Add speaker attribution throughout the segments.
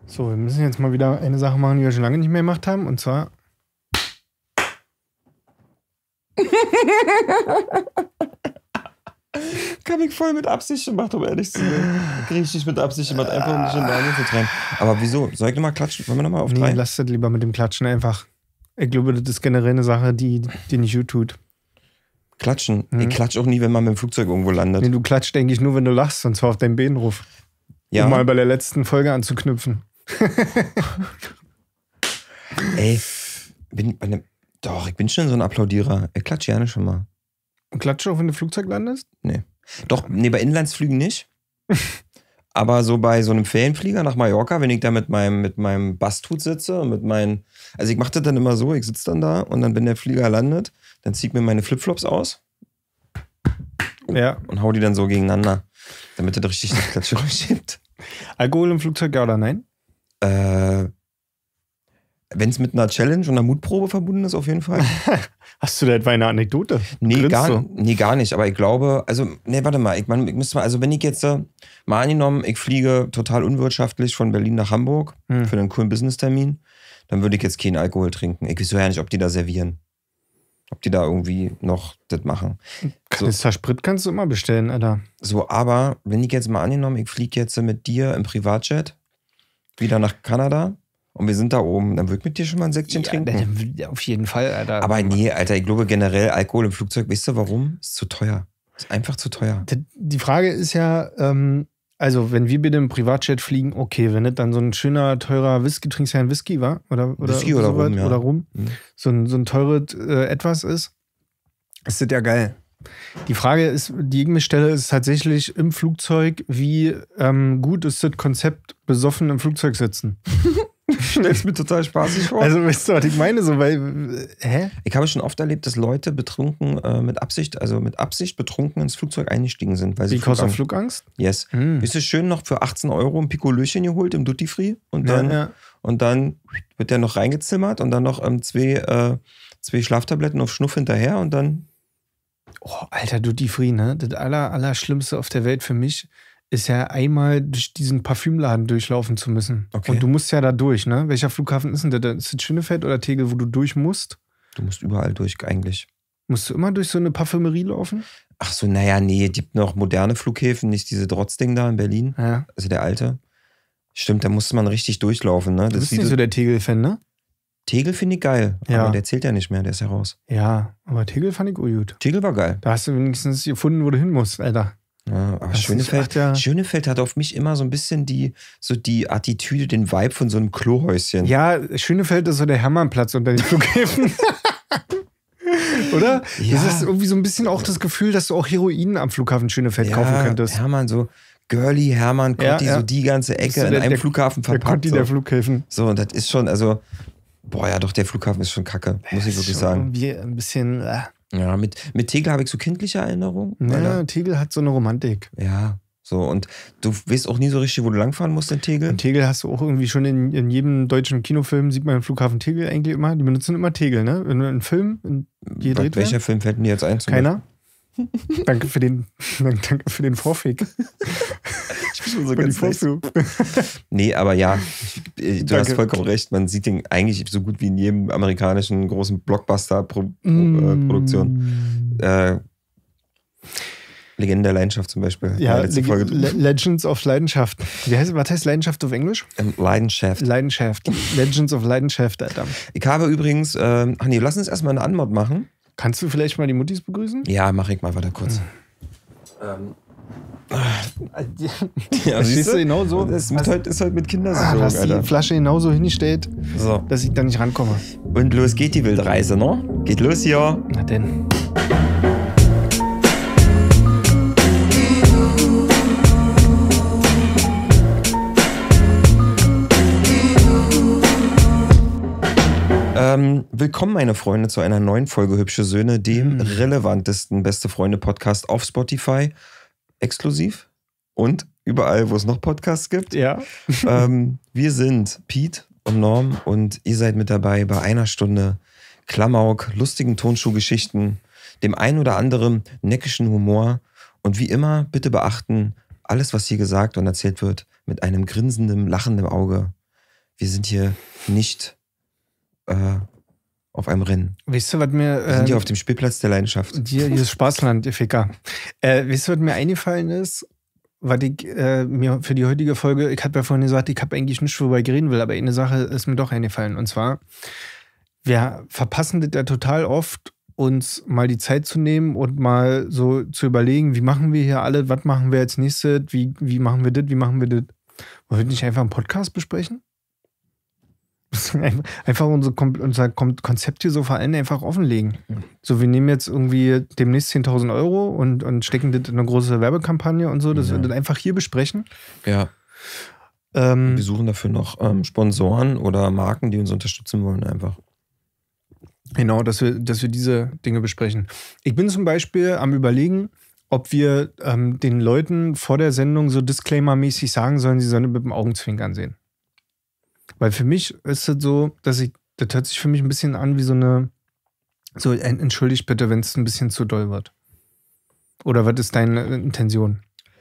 Speaker 1: So, wir müssen jetzt mal wieder eine Sache machen, die wir schon lange nicht mehr gemacht haben. Und zwar.
Speaker 2: Hab ich voll mit Absicht gemacht, um ehrlich zu sein. Richtig mit Absicht gemacht, einfach um nicht in Daniel zu treiben. Aber wieso? Soll ich nochmal klatschen? Wollen wir nochmal auf 3?
Speaker 1: Nee, lass das lieber mit dem Klatschen einfach. Ich glaube, das ist generell eine Sache, die nicht gut tut.
Speaker 2: Klatschen? Ich klatsch auch nie, wenn man mit dem Flugzeug irgendwo landet.
Speaker 1: Nee, du klatscht, denke ich, nur, wenn du lachst, und zwar auf deinen Besenruf.
Speaker 2: Ja.
Speaker 1: Um mal bei der letzten Folge anzuknüpfen.
Speaker 2: Ey, ich bin schon so ein Applaudierer. Ich klatsche gerne schon mal.
Speaker 1: Und klatscht auch, wenn du Flugzeug landest?
Speaker 2: Nee. Nee, bei Inlandsflügen nicht. Aber so bei so einem Ferienflieger nach Mallorca, wenn ich da mit meinem Basthut sitze und also ich mache das dann immer so, ich sitze dann da und dann, wenn der Flieger landet, dann ziehe ich mir meine Flipflops aus.
Speaker 1: Ja.
Speaker 2: Und hau die dann so gegeneinander, damit das richtig das Klatsche gibt.
Speaker 1: Alkohol im Flugzeug, ja oder nein?
Speaker 2: Wenn es mit einer Challenge und einer Mutprobe verbunden ist, auf jeden Fall.
Speaker 1: Hast du da etwa eine Anekdote?
Speaker 2: Nee, gar nicht. Aber ich glaube, warte mal. Ich müsste mal, also wenn ich jetzt mal angenommen, ich fliege total unwirtschaftlich von Berlin nach Hamburg für einen coolen Business-Termin, dann würde ich jetzt keinen Alkohol trinken. Ich weiß ja nicht, ob die da servieren. Ob die da irgendwie noch das machen.
Speaker 1: Kanister Sprit kannst du immer bestellen, Alter.
Speaker 2: So, aber wenn ich jetzt mal angenommen, ich fliege jetzt mit dir im Privatjet wieder nach Kanada und wir sind da oben, dann würde ich mit dir schon mal ein Säckchen trinken.
Speaker 1: Auf jeden Fall, Alter.
Speaker 2: Aber nee, Alter, ich glaube generell Alkohol im Flugzeug, weißt du warum? Ist zu teuer. Ist einfach zu teuer.
Speaker 1: Die Frage ist ja, also wenn wir bitte im Privatjet fliegen, okay, wenn das dann so ein schöner, teurer Whisky, trinkst du ja einen Whisky, wa? Oder
Speaker 2: Whisky oder Rum, ja.
Speaker 1: Oder Rum. So ein teures Etwas ist das ja geil. Die Frage ist, die ich mir stelle, ist tatsächlich im Flugzeug, wie gut ist das Konzept besoffen im Flugzeug sitzen?
Speaker 2: Stellst mir total spaßig vor.
Speaker 1: Also, weißt du, was ich meine? So, weil,
Speaker 2: Ich habe schon oft erlebt, dass Leute betrunken mit Absicht betrunken ins Flugzeug eingestiegen sind. Weil sie
Speaker 1: Flugangst?
Speaker 2: Yes. Bist du schön noch für 18 € ein Pikolöchen geholt im Duty Free und dann wird der noch reingezimmert und dann noch zwei Schlaftabletten auf Schnuff hinterher und dann.
Speaker 1: Oh, Alter, Duty Free, ne? Das Allerschlimmste auf der Welt für mich ist ja einmal durch diesen Parfümladen durchlaufen zu müssen.
Speaker 2: Okay.
Speaker 1: Und du musst ja da durch, ne? Welcher Flughafen ist denn das? Ist das Schönefeld oder Tegel, wo du durch musst?
Speaker 2: Du musst überall durch, eigentlich.
Speaker 1: Musst du immer durch so eine Parfümerie laufen?
Speaker 2: Ach so, naja, nee, es gibt noch moderne Flughäfen, nicht diese Drotzding da in Berlin.
Speaker 1: Ja.
Speaker 2: Also der alte. Stimmt, da musste man richtig durchlaufen, ne?
Speaker 1: Du bist nicht so der Tegel-Fan, ne?
Speaker 2: Tegel finde ich geil,
Speaker 1: ja.
Speaker 2: Aber der zählt ja nicht mehr, der ist ja raus.
Speaker 1: Ja, aber Tegel fand ich gut.
Speaker 2: Tegel war geil.
Speaker 1: Da hast du wenigstens gefunden, wo du hin musst, Alter.
Speaker 2: Ja, aber Schönefeld hat auf mich immer so ein bisschen die Attitüde, den Vibe von so einem Klohäuschen.
Speaker 1: Ja, Schönefeld ist so der Hermannplatz unter den Flughäfen. Oder?
Speaker 2: Ja.
Speaker 1: Das ist irgendwie so ein bisschen auch das Gefühl, dass du auch Heroin am Flughafen Schönefeld kaufen könntest.
Speaker 2: Hermann, so Girly, Hermann, Conti, so die ganze Ecke in einem Flughafen verpackt.
Speaker 1: Der Conti der Flughäfen.
Speaker 2: So, und das ist schon, also, der Flughafen ist schon kacke, muss ich wirklich sagen.
Speaker 1: Irgendwie ein bisschen.
Speaker 2: Ja, mit Tegel habe ich so kindliche Erinnerungen.
Speaker 1: Ja, Tegel hat so eine Romantik.
Speaker 2: Ja, so, und du weißt auch nie so richtig, wo du langfahren musst in Tegel.
Speaker 1: Und Tegel hast du auch irgendwie schon in jedem deutschen Kinofilm, sieht man im Flughafen Tegel eigentlich immer. Die benutzen immer Tegel, ne? Wenn du einen Film gedreht wird.
Speaker 2: Welcher Film fällt mir jetzt ein?
Speaker 1: Keiner? Danke für den Vorfick.
Speaker 2: Ich bin schon so ganz nice. Nee, aber ja, du hast vollkommen recht. Man sieht den eigentlich so gut wie in jedem amerikanischen großen Blockbuster-Produktion. Legende der Leidenschaft zum Beispiel.
Speaker 1: Ja, Legends of Leidenschaft. Was heißt Leidenschaft auf Englisch?
Speaker 2: Leidenschaft.
Speaker 1: Legends of Leidenschaft, Alter.
Speaker 2: Ich habe übrigens, lass uns erstmal eine Anmod machen.
Speaker 1: Kannst du vielleicht mal die Muttis begrüßen?
Speaker 2: Ja, mach ich mal, warte kurz.
Speaker 1: Ja, siehst du genau so?
Speaker 2: Das ist halt mit Kindersicherung,
Speaker 1: hast
Speaker 2: Alter.
Speaker 1: Die Flasche genauso hingestellt,
Speaker 2: so,
Speaker 1: dass ich da nicht rankomme.
Speaker 2: Und los geht die Wildreise, ne? Geht los hier.
Speaker 1: Na denn.
Speaker 2: Willkommen, meine Freunde, zu einer neuen Folge Hübsche Söhne, dem relevantesten Beste-Freunde-Podcast auf Spotify, exklusiv und überall, wo es noch Podcasts gibt.
Speaker 1: Ja.
Speaker 2: Wir sind Pete und Norm und ihr seid mit dabei bei einer Stunde Klamauk, lustigen Tonschuhgeschichten, dem ein oder anderen neckischen Humor und wie immer bitte beachten, alles, was hier gesagt und erzählt wird, mit einem grinsenden, lachenden Auge wir sind hier nicht auf einem Rennen.
Speaker 1: Weißt du, was mir...
Speaker 2: Wir sind hier auf dem Spielplatz der Leidenschaft.
Speaker 1: Hier ist Spaßland, ihr Ficker. Weißt du, was mir eingefallen ist? Was ich mir für die heutige Folge, ich hatte ja vorhin gesagt, ich habe eigentlich nicht, worüber ich reden will, aber eine Sache ist mir doch eingefallen. Und zwar, wir verpassen das ja total oft, uns mal die Zeit zu nehmen und mal so zu überlegen, wie machen wir hier alle, was machen wir als nächstes, wie machen wir das, wie machen wir das. Wollen wir nicht einfach einen Podcast besprechen? Einfach unser Konzept hier so vor allem einfach offenlegen. So, wir nehmen jetzt irgendwie demnächst 10.000 Euro und stecken das in eine große Werbekampagne und so, dass wir das einfach hier besprechen.
Speaker 2: Ja. Wir suchen dafür noch Sponsoren oder Marken, die uns unterstützen wollen, einfach.
Speaker 1: Genau, dass wir diese Dinge besprechen. Ich bin zum Beispiel am Überlegen, ob wir den Leuten vor der Sendung so Disclaimer-mäßig sagen sollen, sie sollen mit dem Augenzwinkern sehen. Weil für mich ist es so, das hört sich für mich ein bisschen an wie entschuldigt bitte, wenn es ein bisschen zu doll wird. Oder was ist deine Intention?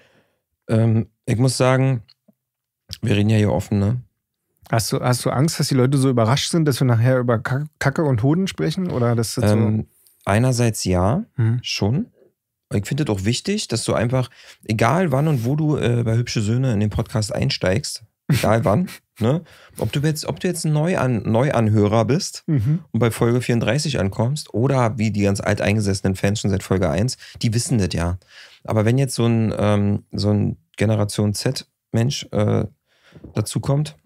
Speaker 2: Ich muss sagen, wir reden ja hier offen, ne?
Speaker 1: Hast du Angst, dass die Leute so überrascht sind, dass wir nachher über Kacke und Hoden sprechen? Oder das ist so?
Speaker 2: Einerseits ja, schon. Ich finde es auch wichtig, dass du einfach, egal wann und wo du bei Hübsche Söhne in den Podcast einsteigst, egal wann, ne? Ob du jetzt ein Neuanhörer bist und bei Folge 34 ankommst oder wie die ganz alteingesessenen Fans schon seit Folge 1, die wissen das ja. Aber wenn jetzt so ein Generation Z-Mensch dazu kommt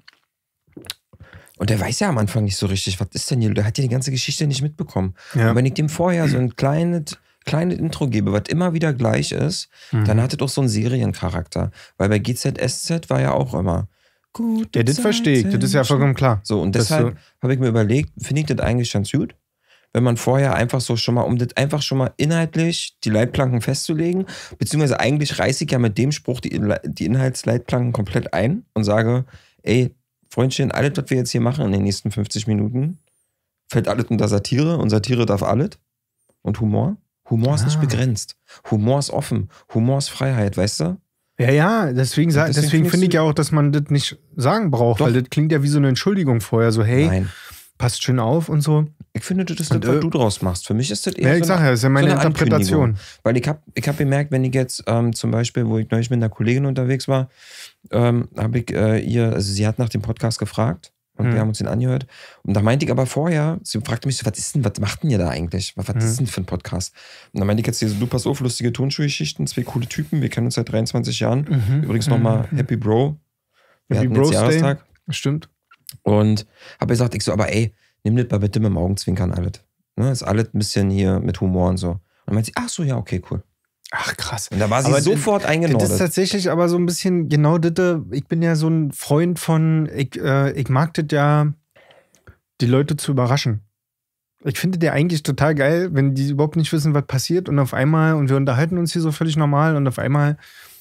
Speaker 2: und der weiß ja am Anfang nicht so richtig, was ist denn hier, der hat ja die ganze Geschichte nicht mitbekommen. Ja. Und wenn ich dem vorher so ein kleines Intro gebe, was immer wieder gleich ist, dann hat es auch so einen Seriencharakter. Weil bei GZSZ war ja auch immer gut.
Speaker 1: Ja, das verstehe ich, das ist ja vollkommen klar.
Speaker 2: So, und deshalb habe ich mir überlegt, finde ich das eigentlich ganz gut, wenn man vorher einfach so schon mal, um das einfach schon mal inhaltlich die Leitplanken festzulegen, beziehungsweise eigentlich reiße ich ja mit dem Spruch die Inhaltsleitplanken komplett ein und sage, ey, Freundchen, alles, was wir jetzt hier machen in den nächsten 50 Minuten, fällt alles unter Satire und Satire darf alles und Humor. Humor ist nicht begrenzt. Humor ist offen. Humor ist Freiheit, weißt du?
Speaker 1: Ja, deswegen finde ich ja auch, dass man das nicht sagen braucht, weil das klingt ja wie so eine Entschuldigung vorher, so hey, passt schön auf und so.
Speaker 2: Ich finde, das ist das, was du draus machst. Für mich ist das eher
Speaker 1: ich sag ja, das ist ja meine Interpretation.
Speaker 2: Weil ich hab gemerkt, wenn ich jetzt zum Beispiel, wo ich neulich mit einer Kollegin unterwegs war, habe ich sie hat nach dem Podcast gefragt und wir haben uns den angehört. Und da meinte ich aber vorher, sie fragte mich so, was macht denn ihr da eigentlich? Was ist denn für ein Podcast? Und dann meinte ich jetzt hier so, du pass auf, lustige Tonschuhgeschichten, 2 coole Typen, wir kennen uns seit 23 Jahren. Übrigens nochmal Happy Bro. Wir hatten jetzt Jahrestag.
Speaker 1: Stimmt.
Speaker 2: Und habe gesagt, aber ey, nimm das mal bitte mit dem Augenzwinkern alles. Ne, ist alles ein bisschen hier mit Humor und so. Und dann meinte sie, ach so, ja, okay, cool.
Speaker 1: Ach, krass.
Speaker 2: Und da war sie sofort eingenordet.
Speaker 1: Das ist tatsächlich aber so ein bisschen genau das. Ich bin ja so ein Freund von, ich mag das ja, die Leute zu überraschen. Ich finde das eigentlich total geil, wenn die überhaupt nicht wissen, was passiert und auf einmal, und wir unterhalten uns hier so völlig normal und auf einmal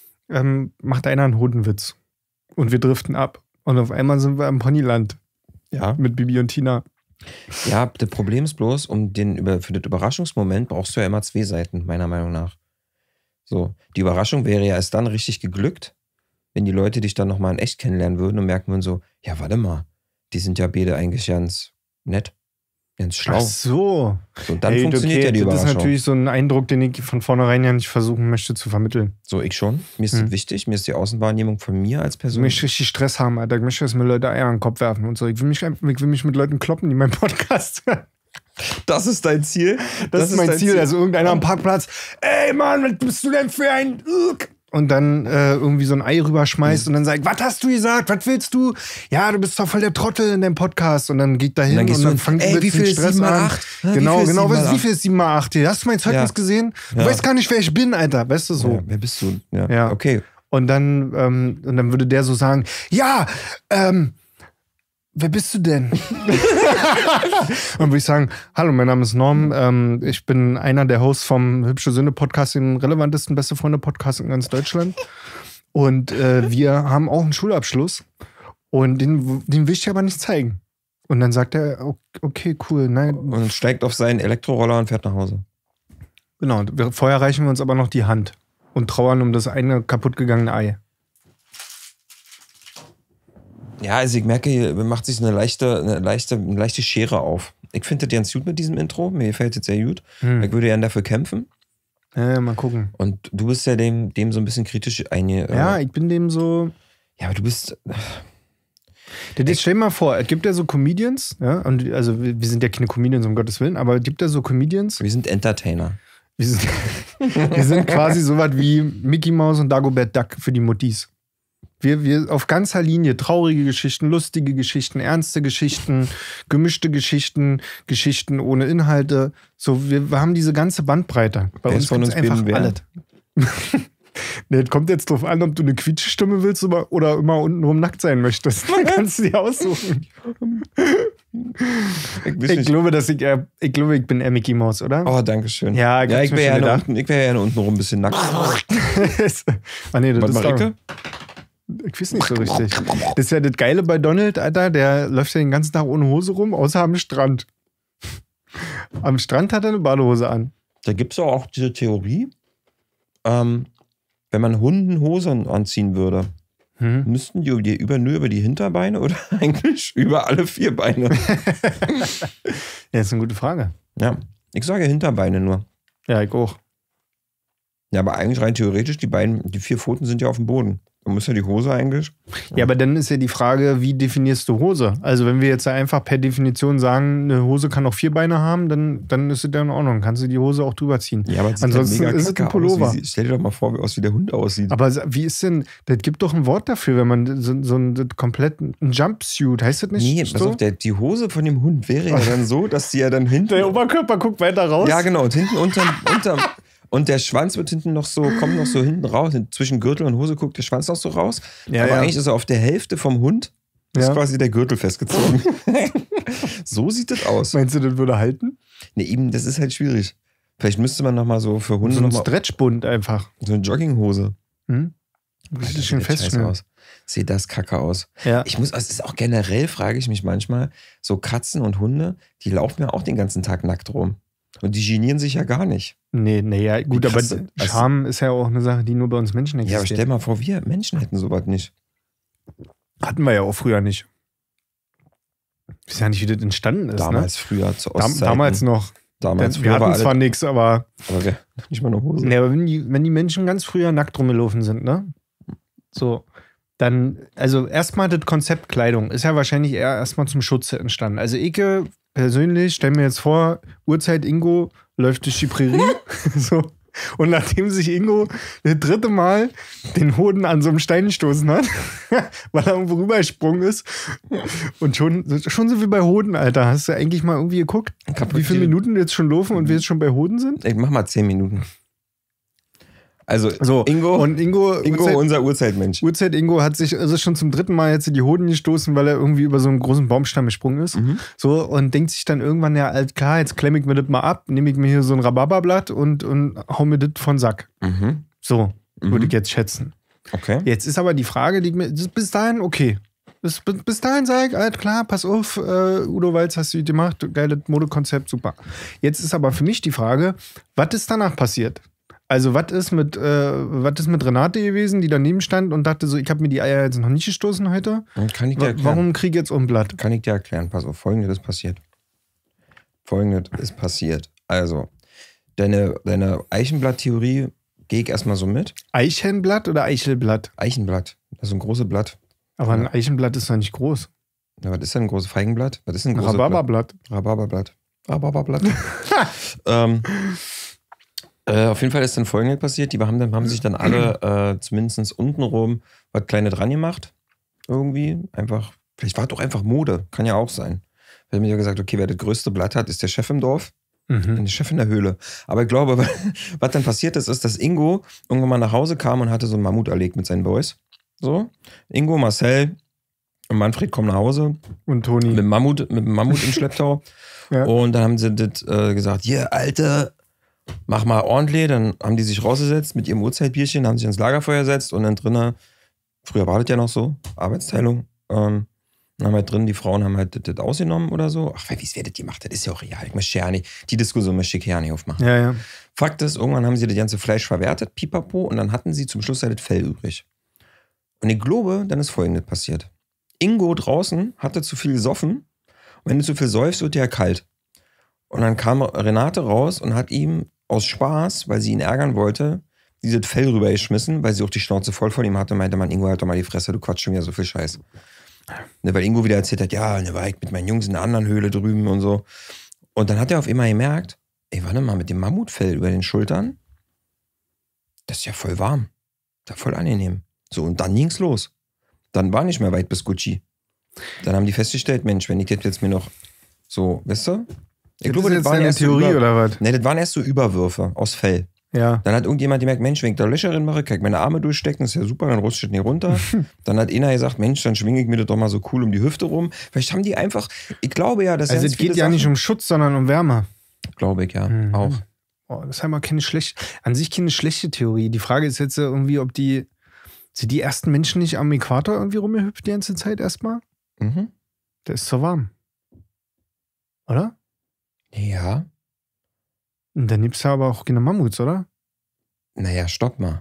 Speaker 1: macht einer einen Hodenwitz und wir driften ab. Und auf einmal sind wir im Ponyland.
Speaker 2: Ja.
Speaker 1: Mit Bibi und Tina.
Speaker 2: Ja, das Problem ist bloß, für das Überraschungsmoment brauchst du ja immer 2 Seiten, meiner Meinung nach. So, die Überraschung wäre ja erst dann richtig geglückt, wenn die Leute dich dann nochmal in echt kennenlernen würden und merken würden so, ja, warte mal, die sind ja beide eigentlich ganz nett, ganz schlau.
Speaker 1: Ach so.
Speaker 2: Und dann funktioniert ja die Überraschung.
Speaker 1: Das ist natürlich so ein Eindruck, den ich von vornherein ja nicht versuchen möchte zu vermitteln.
Speaker 2: So, ich schon. Mir ist das wichtig, mir ist die Außenwahrnehmung von mir als Person.
Speaker 1: Ich möchte richtig Stress haben, Alter. Ich möchte, dass mir Leute Eier in den Kopf werfen und so. Ich will mich mit Leuten kloppen, die meinen Podcast hören.
Speaker 2: Das ist dein Ziel?
Speaker 1: Das ist mein Ziel. Also irgendeiner am Parkplatz, ey Mann, was bist du denn für ein... Und dann irgendwie so ein Ei rüberschmeißt und dann sagt, was hast du gesagt, was willst du? Ja, du bist doch voll der Trottel in deinem Podcast. Und dann geht da hin und dann fängt
Speaker 2: wie viel ist
Speaker 1: Stress
Speaker 2: 7 mal
Speaker 1: an.
Speaker 2: 8?
Speaker 1: Genau, wie viel ist 7 mal 8? Hast du mein Zeugnis gesehen? Du weißt gar nicht, wer ich bin, Alter. Weißt du so?
Speaker 2: Ja, wer bist du? Ja. Okay.
Speaker 1: Und dann würde der so sagen, ja, wer bist du denn? Dann würde ich sagen, hallo, mein Name ist Norm. Ich bin einer der Hosts vom Hübsche Söhne Podcast, den relevantesten Beste Freunde Podcast in ganz Deutschland. Und wir haben auch einen Schulabschluss. Und den will ich dir aber nicht zeigen. Und dann sagt er, okay, cool. Nein.
Speaker 2: Und steigt auf seinen Elektroroller und fährt nach Hause.
Speaker 1: Genau. Vorher reichen wir uns aber noch die Hand. Und trauern um das eine kaputtgegangene Ei.
Speaker 2: Ja, also ich merke, hier macht sich eine leichte Schere auf. Ich finde das ganz gut mit diesem Intro. Mir gefällt es sehr gut. Ich würde gerne dafür kämpfen.
Speaker 1: Ja, mal gucken.
Speaker 2: Und du bist ja dem so ein bisschen kritisch
Speaker 1: ja, ich bin dem so.
Speaker 2: Ja, aber du bist.
Speaker 1: Stell dir mal vor, es gibt ja so Comedians, ja, und also wir sind ja keine Comedians, um Gottes Willen, aber es gibt ja so Comedians.
Speaker 2: Wir sind Entertainer.
Speaker 1: Wir sind quasi so was wie Mickey Mouse und Dagobert Duck für die Muttis. Wir auf ganzer Linie traurige Geschichten, lustige Geschichten, ernste Geschichten, gemischte Geschichten, Geschichten ohne Inhalte. So, wir haben diese ganze Bandbreite. Bei uns
Speaker 2: von uns
Speaker 1: einfach alles. Nee, es kommt jetzt drauf an, ob du eine Quietschstimme willst oder immer untenrum nackt sein möchtest. Dann kannst du dir aussuchen. Ich glaube, ich bin eher Mickey Mouse, oder?
Speaker 2: Oh, danke schön.
Speaker 1: Ja,
Speaker 2: ich wäre ja untenrum ein bisschen nackt.
Speaker 1: Nee, das ist
Speaker 2: Marike?
Speaker 1: Ich weiß nicht so richtig. Das ist ja das Geile bei Donald, Alter. Der läuft ja den ganzen Tag ohne Hose rum, außer am Strand. Am Strand hat er eine Badehose an.
Speaker 2: Da gibt es auch diese Theorie, wenn man Hunden Hosen anziehen würde, müssten die nur über die Hinterbeine oder eigentlich über alle 4 Beine?
Speaker 1: Ja, das ist eine gute Frage.
Speaker 2: Ja, ich sage Hinterbeine nur.
Speaker 1: Ja, ich auch.
Speaker 2: Ja, aber eigentlich rein theoretisch, die 4 Pfoten sind ja auf dem Boden. Da muss ja die Hose eigentlich.
Speaker 1: Ja, aber dann ist ja die Frage, wie definierst du Hose? Also wenn wir jetzt einfach per Definition sagen, eine Hose kann auch 4 Beine haben, dann ist es ja in Ordnung. Dann kannst du die Hose auch drüber ziehen.
Speaker 2: Ja, aber
Speaker 1: ansonsten ist es ein Pullover.
Speaker 2: Stell dir doch mal vor, wie der Hund aussieht.
Speaker 1: Aber wie ist denn, das gibt doch ein Wort dafür, wenn man so ein kompletten Jumpsuit, heißt das nicht?
Speaker 2: Nee, pass auf, die Hose von dem Hund wäre ja dann so, dass die ja dann hinten...
Speaker 1: Der Oberkörper guckt weiter raus.
Speaker 2: Ja, genau. Und hinten unterm und der Schwanz wird hinten kommt noch so hinten raus. Zwischen Gürtel und Hose guckt der Schwanz noch so raus.
Speaker 1: Ja,
Speaker 2: aber eigentlich ist er auf der Hälfte vom Hund, ist quasi der Gürtel festgezogen. So sieht das aus.
Speaker 1: Meinst du, das würde halten?
Speaker 2: Nee, eben, das ist halt schwierig. Vielleicht müsste man nochmal so für Hunde
Speaker 1: so ein Stretchbund einfach.
Speaker 2: So eine Jogginghose.
Speaker 1: Richtig schön festschnüren.
Speaker 2: Sieht das kacke aus.
Speaker 1: Ja.
Speaker 2: Es ist auch generell, frage ich mich manchmal, so Katzen und Hunde, die laufen ja auch den ganzen Tag nackt rum. Und die genieren sich ja gar nicht.
Speaker 1: Nee, ja, gut, aber Scham ist ja auch eine Sache, die nur bei uns Menschen existiert.
Speaker 2: Ja, aber stell mal vor, wir Menschen hätten sowas nicht.
Speaker 1: Hatten wir ja auch früher nicht. Ich weiß ja nicht, wie das entstanden ist.
Speaker 2: Damals, früher, zu Ostzeiten.
Speaker 1: Damals noch. Wir hatten zwar nichts, aber
Speaker 2: wir nicht mal eine Hose.
Speaker 1: Nee, aber wenn die Menschen ganz früher nackt rumgelaufen sind, ne? So, dann, also erstmal das Konzept Kleidung ist ja wahrscheinlich eher erstmal zum Schutze entstanden. Also Ike persönlich, stell mir jetzt vor, Uhrzeit Ingo läuft durch die Prärie. So. Und nachdem sich Ingo das 3. Mal den Hoden an so einem Stein gestoßen hat, weil er irgendwo rübergesprungen ist. Und schon so wie bei Hoden, Alter. Hast du eigentlich mal irgendwie geguckt, wie viele Minuten jetzt schon laufen und wir jetzt schon bei Hoden sind?
Speaker 2: Ich mach mal 10 Minuten. Also
Speaker 1: so,
Speaker 2: Ingo, unser Urzeitmensch.
Speaker 1: Urzeit-Ingo hat sich schon zum 3. Mal jetzt in die Hoden gestoßen, weil er irgendwie über so einen großen Baumstamm gesprungen ist. So, und denkt sich dann irgendwann, ja, klar, jetzt klemme ich mir das mal ab, nehme ich mir hier so ein Rhabarberblatt und hau mir das von Sack. So, würde ich jetzt schätzen.
Speaker 2: Okay.
Speaker 1: Jetzt ist aber die Frage, bis dahin okay. Bis dahin sage ich, klar, pass auf, Udo Walz, hast du gemacht, geiles Modekonzept, super. Jetzt ist aber für mich die Frage, was ist danach passiert? Also, was ist mit Renate gewesen, die daneben stand und dachte so, ich habe mir die Eier jetzt noch nicht gestoßen heute?
Speaker 2: Kann ich dir erklären.
Speaker 1: Warum krieg ich jetzt Blatt?
Speaker 2: Kann ich dir erklären. Pass auf, Folgendes ist passiert. Also, deine Eichenblatt-Theorie gehe ich erstmal so mit.
Speaker 1: Eichenblatt oder Eichelblatt?
Speaker 2: Eichenblatt. Das ist ein großes Blatt.
Speaker 1: Aber ein Eichenblatt ist doch nicht groß.
Speaker 2: Na, was ist denn ein großes Feigenblatt? Was ist ein großes
Speaker 1: Rhabarberblatt.
Speaker 2: Rhabarberblatt. Auf jeden Fall ist dann Folgendes passiert. Die haben sich dann alle zumindest untenrum was Kleines dran gemacht. Irgendwie. Einfach. Vielleicht war es doch einfach Mode. Kann ja auch sein. Wir haben ja gesagt, okay, wer das größte Blatt hat, ist der Chef im Dorf. Der Chef in der Höhle. Aber ich glaube, was dann passiert ist, dass Ingo irgendwann mal nach Hause kam und hatte so einen Mammut erlegt mit seinen Boys. So. Ingo, Marcel und Manfred kommen nach Hause.
Speaker 1: Und Toni.
Speaker 2: Mit dem Mammut im Schlepptau. Ja. Und dann haben sie das gesagt, hier, Alter, mach mal ordentlich. Dann haben die sich rausgesetzt mit ihrem Uhrzeitbierchen, haben sich ins Lagerfeuer gesetzt und dann drinnen, früher war das ja noch so, Arbeitsteilung, dann haben halt drin, die Frauen haben halt das ausgenommen oder so. Ach, wie wer das gemacht hat, ist ja auch real. Ich möchte ja nicht, die Diskussion möchte ich ja nicht aufmachen.
Speaker 1: Ja.
Speaker 2: Fakt ist, irgendwann haben sie das ganze Fleisch verwertet, pipapo, und dann hatten sie zum Schluss halt das Fell übrig. Und ich glaube, dann ist Folgendes passiert. Ingo draußen hatte zu viel gesoffen. Und wenn du zu viel säufst, wird dir ja kalt. Und dann kam Renate raus und hat ihm aus Spaß, weil sie ihn ärgern wollte, dieses Fell rübergeschmissen, weil sie auch die Schnauze voll von ihm hatte und meinte, Mann, Ingo, halt doch mal die Fresse, du quatschst schon wieder so viel Scheiß. Ne, weil Ingo wieder erzählt hat, ja, ne, war ich mit meinen Jungs in einer anderen Höhle drüben und so. Und dann hat er auf einmal gemerkt, ey, warte mal, mit dem Mammutfell über den Schultern, das ist ja voll warm. Das ist ja voll angenehm. So, und dann ging's los. Dann war nicht mehr weit bis Gucci. Dann haben die festgestellt, Mensch, wenn ich das jetzt mir noch so, weißt du?
Speaker 1: Ich glaube, das ist eine Theorie oder was?
Speaker 2: Ne, das waren erst so Überwürfe aus Fell.
Speaker 1: Ja.
Speaker 2: Dann hat irgendjemand gemerkt, Mensch, wenn ich da Löcher drin mache, kann ich meine Arme durchstecken, ist ja super, dann rutscht das nicht runter. Dann hat einer gesagt, Mensch, dann schwinge ich mir das doch mal so cool um die Hüfte rum. Vielleicht haben die einfach, ich glaube ja, dass
Speaker 1: also es geht ja nicht um Schutz, sondern um Wärme.
Speaker 2: Glaube ich, ja, auch.
Speaker 1: Oh, das ist ja mal keine schlechte, an sich keine schlechte Theorie. Die Frage ist jetzt irgendwie, ob sind die ersten Menschen nicht am Äquator irgendwie rumgehüpft die ganze Zeit erstmal?
Speaker 2: Mhm.
Speaker 1: Der ist so warm. Oder?
Speaker 2: Ja.
Speaker 1: Und dann gibt's ja aber auch keine Mammuts, oder?
Speaker 2: Naja, stopp mal.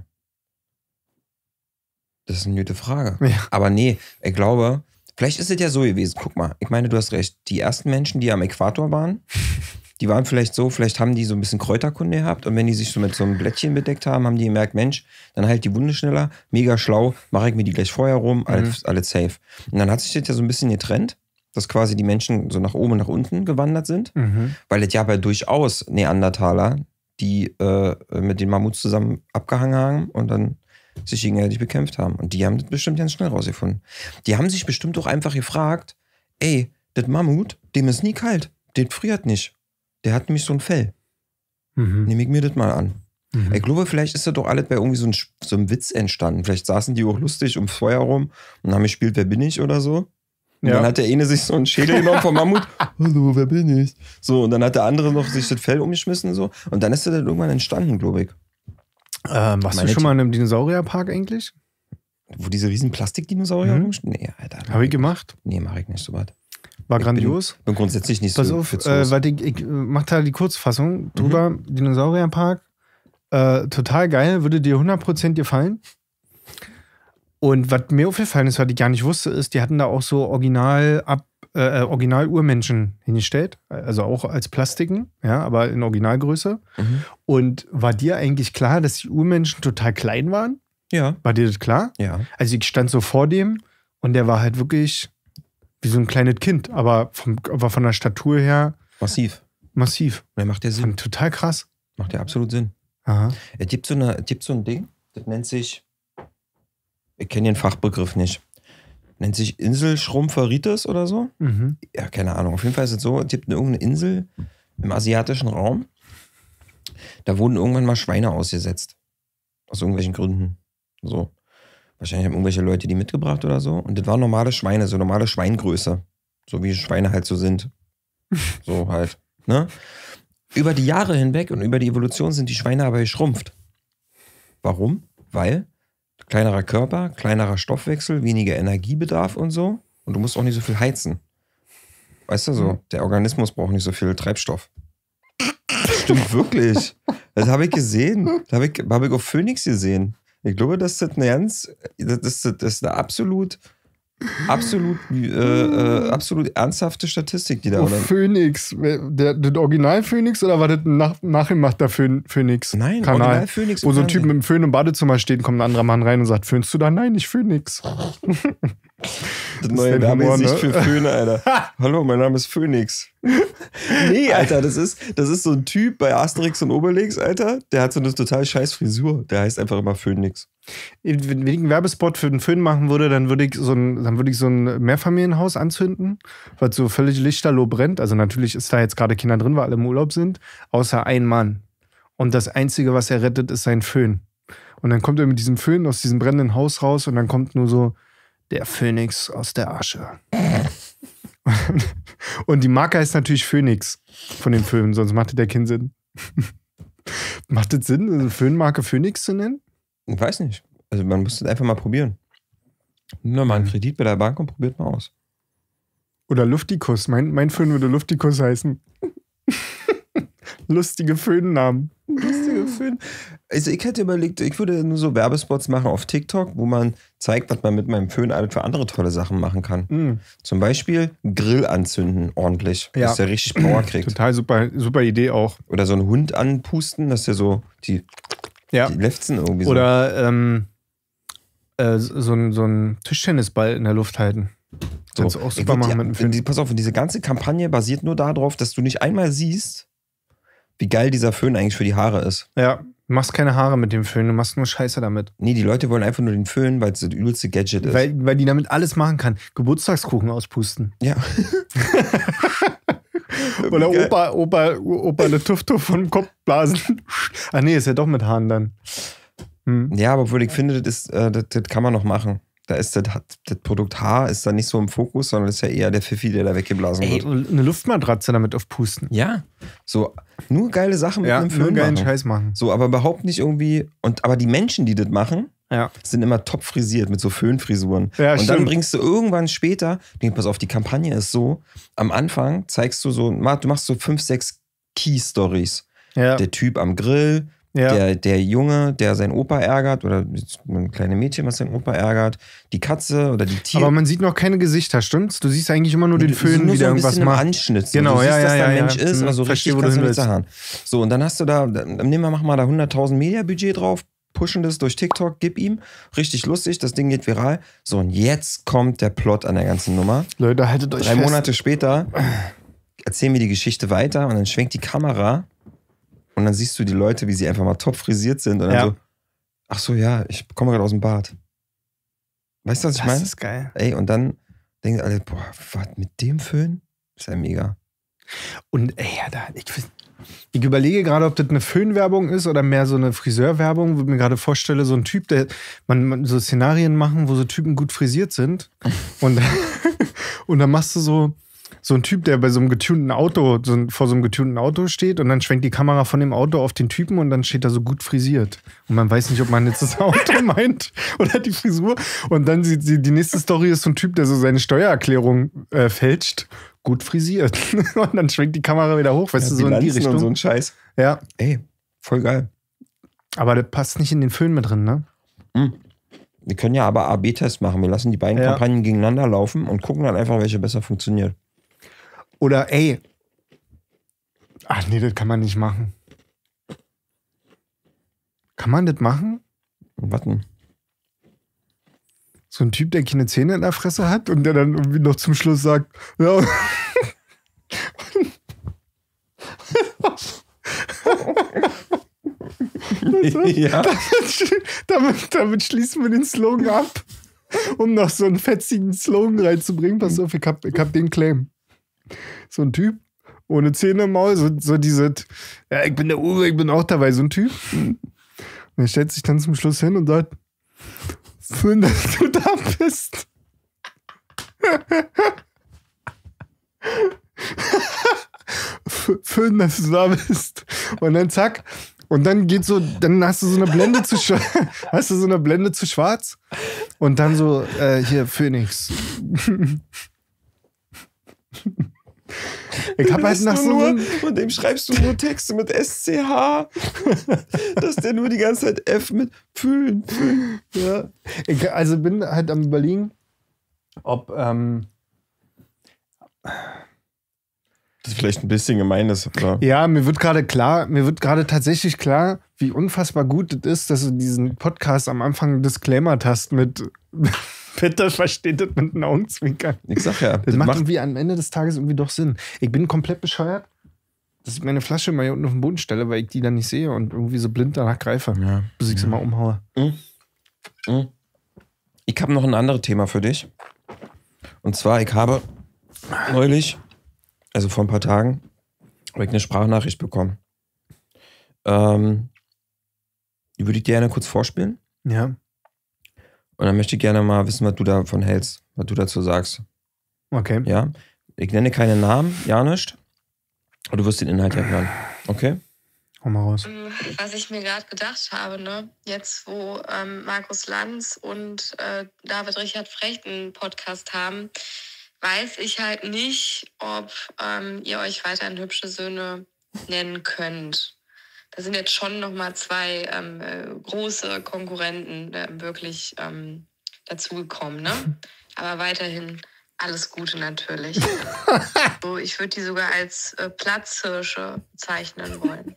Speaker 2: Das ist eine gute Frage.
Speaker 1: Ja.
Speaker 2: Aber nee, ich glaube, vielleicht ist es ja so gewesen. Guck mal, ich meine, du hast recht. Die ersten Menschen, die am Äquator waren, die waren vielleicht so, vielleicht haben die so ein bisschen Kräuterkunde gehabt und wenn die sich so mit so einem Blättchen bedeckt haben, haben die gemerkt, Mensch, dann halt die Wunde schneller, mega schlau, mache ich mir die gleich vorher rum, alles safe. Und dann hat sich das ja so ein bisschen getrennt, dass quasi die Menschen so nach oben und nach unten gewandert sind, weil es ja aber durchaus Neandertaler, die mit den Mammuts zusammen abgehangen haben und dann sich gegenseitig bekämpft haben. Und die haben das bestimmt ganz schnell rausgefunden. Die haben sich bestimmt auch einfach gefragt, ey, das Mammut, dem ist nie kalt, der friert nicht. Der hat nämlich so ein Fell. Nehme ich mir das mal an. Ich glaube, vielleicht ist das doch alles bei irgendwie so einem Witz entstanden. Vielleicht saßen die auch lustig ums Feuer rum und haben gespielt, wer bin ich oder so. Und dann hat der eine sich so einen Schädel genommen vom Mammut. Hallo, wer bin ich? So, und dann hat der andere noch sich das Fell umgeschmissen so. Und dann ist das dann irgendwann entstanden, glaube ich.
Speaker 1: Warst du schon mal in einem Dinosaurierpark eigentlich?
Speaker 2: Wo diese riesen Plastikdinosaurier rumstehen? Nee, Alter.
Speaker 1: Habe ich gemacht.
Speaker 2: Nee, mache ich nicht so was.
Speaker 1: War grandios.
Speaker 2: Bin grundsätzlich nicht
Speaker 1: Pass
Speaker 2: so
Speaker 1: auf,
Speaker 2: witzlos.
Speaker 1: weil ich mach da die Kurzfassung drüber. Dinosaurierpark, total geil, würde dir 100% gefallen. Und was mir aufgefallen ist, was ich gar nicht wusste, ist, die hatten da auch so Original-Urmenschen hingestellt. Also auch als Plastiken, ja, aber in Originalgröße. Und war dir eigentlich klar, dass die Urmenschen total klein waren?
Speaker 2: Ja.
Speaker 1: War dir das klar?
Speaker 2: Ja.
Speaker 1: Also ich stand so vor dem und der war halt wirklich wie so ein kleines Kind, aber von der Statur her
Speaker 2: Massiv.
Speaker 1: massiv.
Speaker 2: Und der macht ja Sinn.
Speaker 1: Fand total krass.
Speaker 2: Macht ja absolut Sinn.
Speaker 1: Aha.
Speaker 2: Es gibt so ein Ding, das nennt sich, ich kenne den Fachbegriff nicht, nennt sich Inselschrumpferitis oder so. Ja, keine Ahnung. Auf jeden Fall ist es so, es gibt irgendeine Insel im asiatischen Raum, da wurden irgendwann mal Schweine ausgesetzt. Aus irgendwelchen Gründen. So. Wahrscheinlich haben irgendwelche Leute die mitgebracht oder so. Und das waren normale Schweine, so normale Schweingröße. So wie Schweine halt so sind. So halt. Ne? Über die Jahre hinweg und über die Evolution sind die Schweine aber geschrumpft. Warum? Weil kleinerer Körper, kleinerer Stoffwechsel, weniger Energiebedarf und so. Und du musst auch nicht so viel heizen. Weißt du so? Der Organismus braucht nicht so viel Treibstoff. Stimmt wirklich. Das habe ich gesehen. Das habe ich auf Phoenix gesehen. Ich glaube, das ist eine absolut ernsthafte Statistik, die da oder?
Speaker 1: Phoenix. Das Original Phoenix oder war das ein nachgemachter Phoenix?
Speaker 2: Nein,
Speaker 1: Kanal,
Speaker 2: Original Phoenix.
Speaker 1: wo so ein Typ mit dem Föhn im Badezimmer steht, kommt ein anderer Mann rein und sagt, föhnst du da? Nein, nicht Phoenix.
Speaker 2: Das neue Werbegesicht für Föhne, Alter. Hallo, mein Name ist Phoenix. Nee, Alter, das ist so ein Typ bei Asterix und Obelix, Alter. Der hat so eine total scheiß Frisur. Der heißt einfach immer Phoenix.
Speaker 1: Wenn ich einen Werbespot für den Föhn machen würde, dann würde ich so ein Mehrfamilienhaus anzünden, was so völlig lichterloh brennt. Also natürlich ist da jetzt gerade Kinder drin, weil alle im Urlaub sind, außer ein Mann. Und das Einzige, was er rettet, ist sein Föhn. Und dann kommt er mit diesem Föhn aus diesem brennenden Haus raus und dann kommt nur so der Phönix aus der Asche. Und die Marke heißt natürlich Phoenix von dem Föhn, sonst macht das keinen Sinn. Macht das Sinn, eine Föhnmarke Phoenix zu nennen?
Speaker 2: Ich weiß nicht. Also man muss das einfach mal probieren. Nimm mal einen Kredit bei der Bank und probiert mal aus.
Speaker 1: Oder Luftikus. Mein Föhn würde Luftikus heißen. Lustige Föhnnamen.
Speaker 2: Lustige Föhn. Also ich hätte überlegt, ich würde nur so Werbespots machen auf TikTok, wo man zeigt, was man mit meinem Föhn alles für andere tolle Sachen machen kann. Zum Beispiel Grill anzünden ordentlich, dass der richtig Power kriegt.
Speaker 1: Total super Idee auch.
Speaker 2: Oder so einen Hund anpusten, dass der so die Lefzen irgendwie so.
Speaker 1: Oder so ein Tischtennisball in der Luft halten. Kannst du auch super machen mit dem Föhn.
Speaker 2: Pass auf, diese ganze Kampagne basiert nur darauf, dass du nicht einmal siehst, wie geil dieser Föhn eigentlich für die Haare ist.
Speaker 1: Ja. Du machst keine Haare mit dem Föhn, du machst nur Scheiße damit.
Speaker 2: Nee, die Leute wollen einfach nur den Föhn, weil es das übelste Gadget ist.
Speaker 1: Weil die damit alles machen kann. Geburtstagskuchen auspusten.
Speaker 2: Ja.
Speaker 1: Oder Opa eine Tuff vom Kopf blasen. Ach nee, ist ja doch mit Haaren dann.
Speaker 2: Ja, aber obwohl ich finde, das kann man noch machen. Da ist das Produkt Haar ist da nicht so im Fokus, sondern ist ja eher der Pfiffi, der da weggeblasen wird.
Speaker 1: Eine Luftmatratze damit aufpusten.
Speaker 2: Ja. So, nur geile Sachen mit einem Föhn
Speaker 1: nur geilen
Speaker 2: machen.
Speaker 1: Scheiß machen.
Speaker 2: So, aber überhaupt nicht irgendwie. Aber die Menschen, die das machen, sind immer top frisiert mit so Föhnfrisuren.
Speaker 1: Ja,
Speaker 2: und
Speaker 1: stimmt.
Speaker 2: dann bringst du irgendwann später, pass auf, die Kampagne ist so, am Anfang zeigst du so, du machst so 5, 6 Key-Stories.
Speaker 1: Ja.
Speaker 2: Der Typ am Grill, der Junge, der seinen Opa ärgert, oder ein kleines Mädchen, was seinen Opa ärgert, die Katze oder die Tiere.
Speaker 1: Aber man sieht noch keine Gesichter, stimmt's? Du siehst eigentlich immer nur den Föhn,
Speaker 2: wie
Speaker 1: der
Speaker 2: so
Speaker 1: irgendwas macht.
Speaker 2: Anschnitt. So.
Speaker 1: Genau,
Speaker 2: du siehst, dass da ein
Speaker 1: ja.
Speaker 2: Mensch ist, aber so
Speaker 1: Verstehe,
Speaker 2: richtig
Speaker 1: wo du
Speaker 2: kannst du
Speaker 1: hin
Speaker 2: nicht sagen. So, und dann hast du mach mal da 100.000 Media-Budget drauf, pushen das durch TikTok, gib ihm. Richtig lustig, das Ding geht viral. So, und jetzt kommt der Plot an der ganzen Nummer.
Speaker 1: Leute, haltet euch
Speaker 2: 3
Speaker 1: fest.
Speaker 2: Monate später erzählen wir die Geschichte weiter und dann schwenkt die Kamera und dann siehst du die Leute, wie sie einfach mal top frisiert sind und dann so, ach so, ja, ich komme gerade aus dem Bad. Weißt du, was ich meine?
Speaker 1: Das ist geil.
Speaker 2: Ey, und dann denken alle, boah, was mit dem Föhn? Das ist ja mega.
Speaker 1: Und ich überlege gerade, ob das eine Föhnwerbung ist oder mehr so eine Friseurwerbung, wo ich mir gerade vorstelle, so ein Typ, man so Szenarien machen, wo so Typen gut frisiert sind und dann machst du so ein Typ, der bei so einem getunten Auto, vor so einem getunten Auto steht und dann schwenkt die Kamera von dem Auto auf den Typen und dann steht er so gut frisiert. Und man weiß nicht, ob man jetzt das Auto meint oder die Frisur. Und dann die nächste Story ist so ein Typ, der so seine Steuererklärung fälscht. Gut frisiert. Und dann schwenkt die Kamera wieder hoch, weißt du, so in die Richtung.
Speaker 2: Und so ein Scheiß.
Speaker 1: Ja.
Speaker 2: Ey, voll geil.
Speaker 1: Aber das passt nicht in den Föhn mit drin, ne?
Speaker 2: Wir können ja aber A/B-Test machen. Wir lassen die beiden Kampagnen gegeneinander laufen und gucken dann einfach, welche besser funktioniert.
Speaker 1: Oder, ach nee, das kann man nicht machen. Kann man das machen?
Speaker 2: Was denn?
Speaker 1: So ein Typ, der keine Zähne in der Fresse hat und der dann irgendwie noch zum Schluss sagt, ja.
Speaker 2: Ja.
Speaker 1: Damit schließen wir den Slogan ab, um noch so einen fetzigen Slogan reinzubringen. Pass auf, ich hab den Claim. So ein Typ, ohne Zähne im Maul, so diese, ja, ich bin der Uwe, ich bin auch dabei, so ein Typ. Und er stellt sich dann zum Schluss hin und sagt, schön, dass du da bist. Schön, dass du da bist. Und dann zack. Und dann dann hast du so eine Blende zu schwarz. Und dann so, hier, Phoenix. Ich hab halt nach so
Speaker 2: und dem schreibst du nur Texte mit SCH. Dass der nur die ganze Zeit F mit Fühlen.
Speaker 1: Ja. Ich also bin halt am Überlegen, ob
Speaker 2: das ist vielleicht ein bisschen gemein ist, oder?
Speaker 1: Ja, mir wird gerade tatsächlich klar, wie unfassbar gut es ist, dass du diesen Podcast am Anfang disclaimert hast mit Peter versteht das mit einem Augenzwinkern.
Speaker 2: Ich sag ja.
Speaker 1: Das macht irgendwie am Ende des Tages irgendwie doch Sinn. Ich bin komplett bescheuert, dass ich meine Flasche mal hier unten auf den Boden stelle, weil ich die dann nicht sehe und irgendwie so blind danach greife, bis ich sie mal umhaue.
Speaker 2: Ich habe noch ein anderes Thema für dich. Und zwar, ich habe neulich, also vor ein paar Tagen, habe ich eine Sprachnachricht bekommen. Die würde ich dir gerne kurz vorspielen.
Speaker 1: Ja.
Speaker 2: Und dann möchte ich gerne mal wissen, was du davon hältst, was du dazu sagst.
Speaker 1: Okay.
Speaker 2: Ja? Ich nenne keine Namen, ja nicht. Aber du wirst den Inhalt ja hören. Okay?
Speaker 1: Hau mal raus.
Speaker 3: Was ich mir gerade gedacht habe, ne? Jetzt wo Markus Lanz und David Richard Frecht einen Podcast haben, weiß ich halt nicht, ob ihr euch weiterhin hübsche Söhne nennen könnt. da sind jetzt schon nochmal 2 große Konkurrenten wirklich dazugekommen, ne? Aber weiterhin alles Gute natürlich. So, ich würde die sogar als Platzhirsche bezeichnen wollen.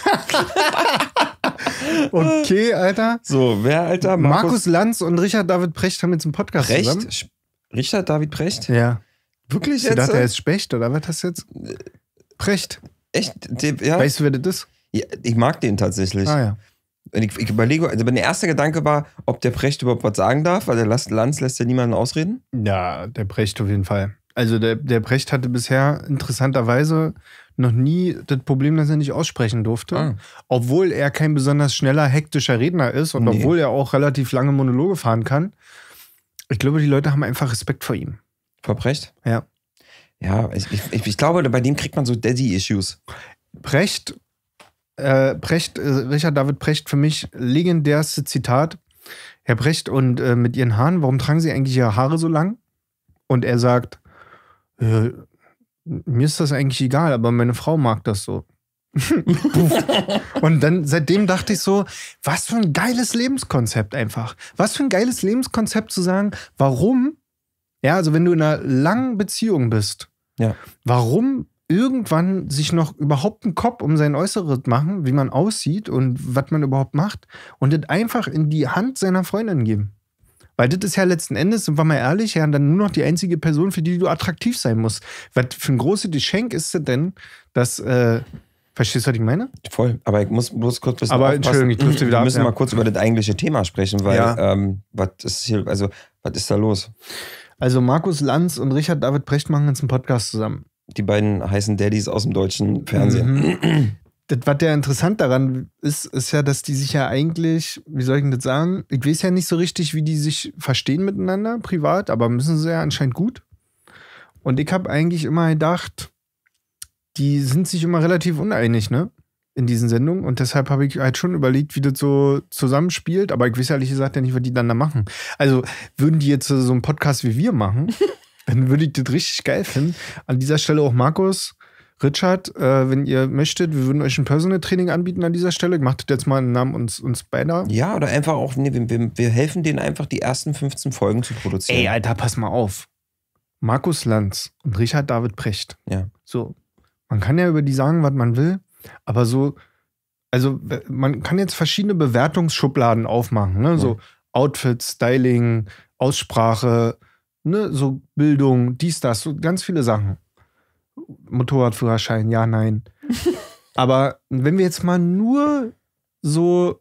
Speaker 1: Okay, Alter.
Speaker 2: So, wer, Alter?
Speaker 1: Markus Lanz und Richard David Precht haben jetzt einen Podcast zusammen.
Speaker 2: Precht? Richard David Precht?
Speaker 1: Ja.
Speaker 2: Wirklich
Speaker 1: Ich
Speaker 2: jetzt?
Speaker 1: dachte, er ist Specht, oder was hast du jetzt? Precht.
Speaker 2: Echt? Ja.
Speaker 1: Weißt du, wer das ist?
Speaker 2: Ja, ich mag den tatsächlich.
Speaker 1: Ah ja.
Speaker 2: Und ich überlege, also mein erster Gedanke war, ob der Precht überhaupt was sagen darf, weil der Lanz lässt ja niemanden ausreden.
Speaker 1: Ja, der Precht auf jeden Fall. Also der Precht hatte bisher interessanterweise noch nie das Problem, dass er nicht aussprechen durfte.
Speaker 2: Ah.
Speaker 1: Obwohl er kein besonders schneller, hektischer Redner ist und obwohl er auch relativ lange Monologe fahren kann. Ich glaube, die Leute haben einfach Respekt vor ihm.
Speaker 2: Vor Precht?
Speaker 1: Ja.
Speaker 2: Ja, ich glaube, bei dem kriegt man so Daddy-Issues.
Speaker 1: Richard David Precht, für mich legendärste Zitat. Herr Precht, und mit Ihren Haaren, warum tragen Sie eigentlich Ihre Haare so lang? Und er sagt, mir ist das eigentlich egal, aber meine Frau mag das so. Und dann seitdem dachte ich so, was für ein geiles Lebenskonzept einfach. Was für ein geiles Lebenskonzept zu sagen, warum, ja, also wenn du in einer langen Beziehung bist,
Speaker 2: ja,
Speaker 1: warum irgendwann sich noch überhaupt einen Kopf um sein Äußeres machen, wie man aussieht und was man überhaupt macht und das einfach in die Hand seiner Freundin geben. Weil das ist ja letzten Endes, sind wir mal ehrlich, ja, dann nur noch die einzige Person, für die du attraktiv sein musst. Was für ein großes Geschenk ist es denn, dass, verstehst du, was ich meine?
Speaker 2: Voll, aber ich muss bloß kurz was
Speaker 1: Aber Entschuldigung, ich durfte wieder
Speaker 2: Wir müssen
Speaker 1: ab,
Speaker 2: mal kurz über das eigentliche Thema sprechen, weil
Speaker 1: Ja.
Speaker 2: was ist da los?
Speaker 1: Also Markus Lanz und Richard David Precht machen jetzt einen Podcast zusammen.
Speaker 2: Die beiden heißen Daddys aus dem deutschen Fernsehen.
Speaker 1: Das, was ja interessant daran ist ja, dass die sich ja eigentlich, wie soll ich denn das sagen, ich weiß ja nicht so richtig, wie die sich verstehen miteinander privat, aber müssen sie ja anscheinend gut. Und ich habe eigentlich immer gedacht, die sind sich immer relativ uneinig, ne? In diesen Sendungen. Und deshalb habe ich halt schon überlegt, wie das so zusammenspielt. Aber ich weiß ehrlich gesagt ja nicht, was die dann da machen. Also würden die jetzt so einen Podcast wie wir machen, dann würde ich das richtig geil finden. An dieser Stelle auch Markus, Richard, wenn ihr möchtet, wir würden euch ein Personal Training anbieten an dieser Stelle. Ich mache das jetzt mal im Namen uns beider.
Speaker 2: Ja, oder einfach auch, wir helfen denen einfach, die ersten 15 Folgen zu produzieren.
Speaker 1: Ey, Alter, pass mal auf. Markus Lanz und Richard David Precht.
Speaker 2: Ja.
Speaker 1: So, man kann ja über die sagen, was man will, aber so, also man kann jetzt verschiedene Bewertungsschubladen aufmachen, ne? So Outfit, Styling, Aussprache, ne? So Bildung, dies, das, so ganz viele Sachen. Motorradführerschein, ja, nein. Aber wenn wir jetzt mal nur so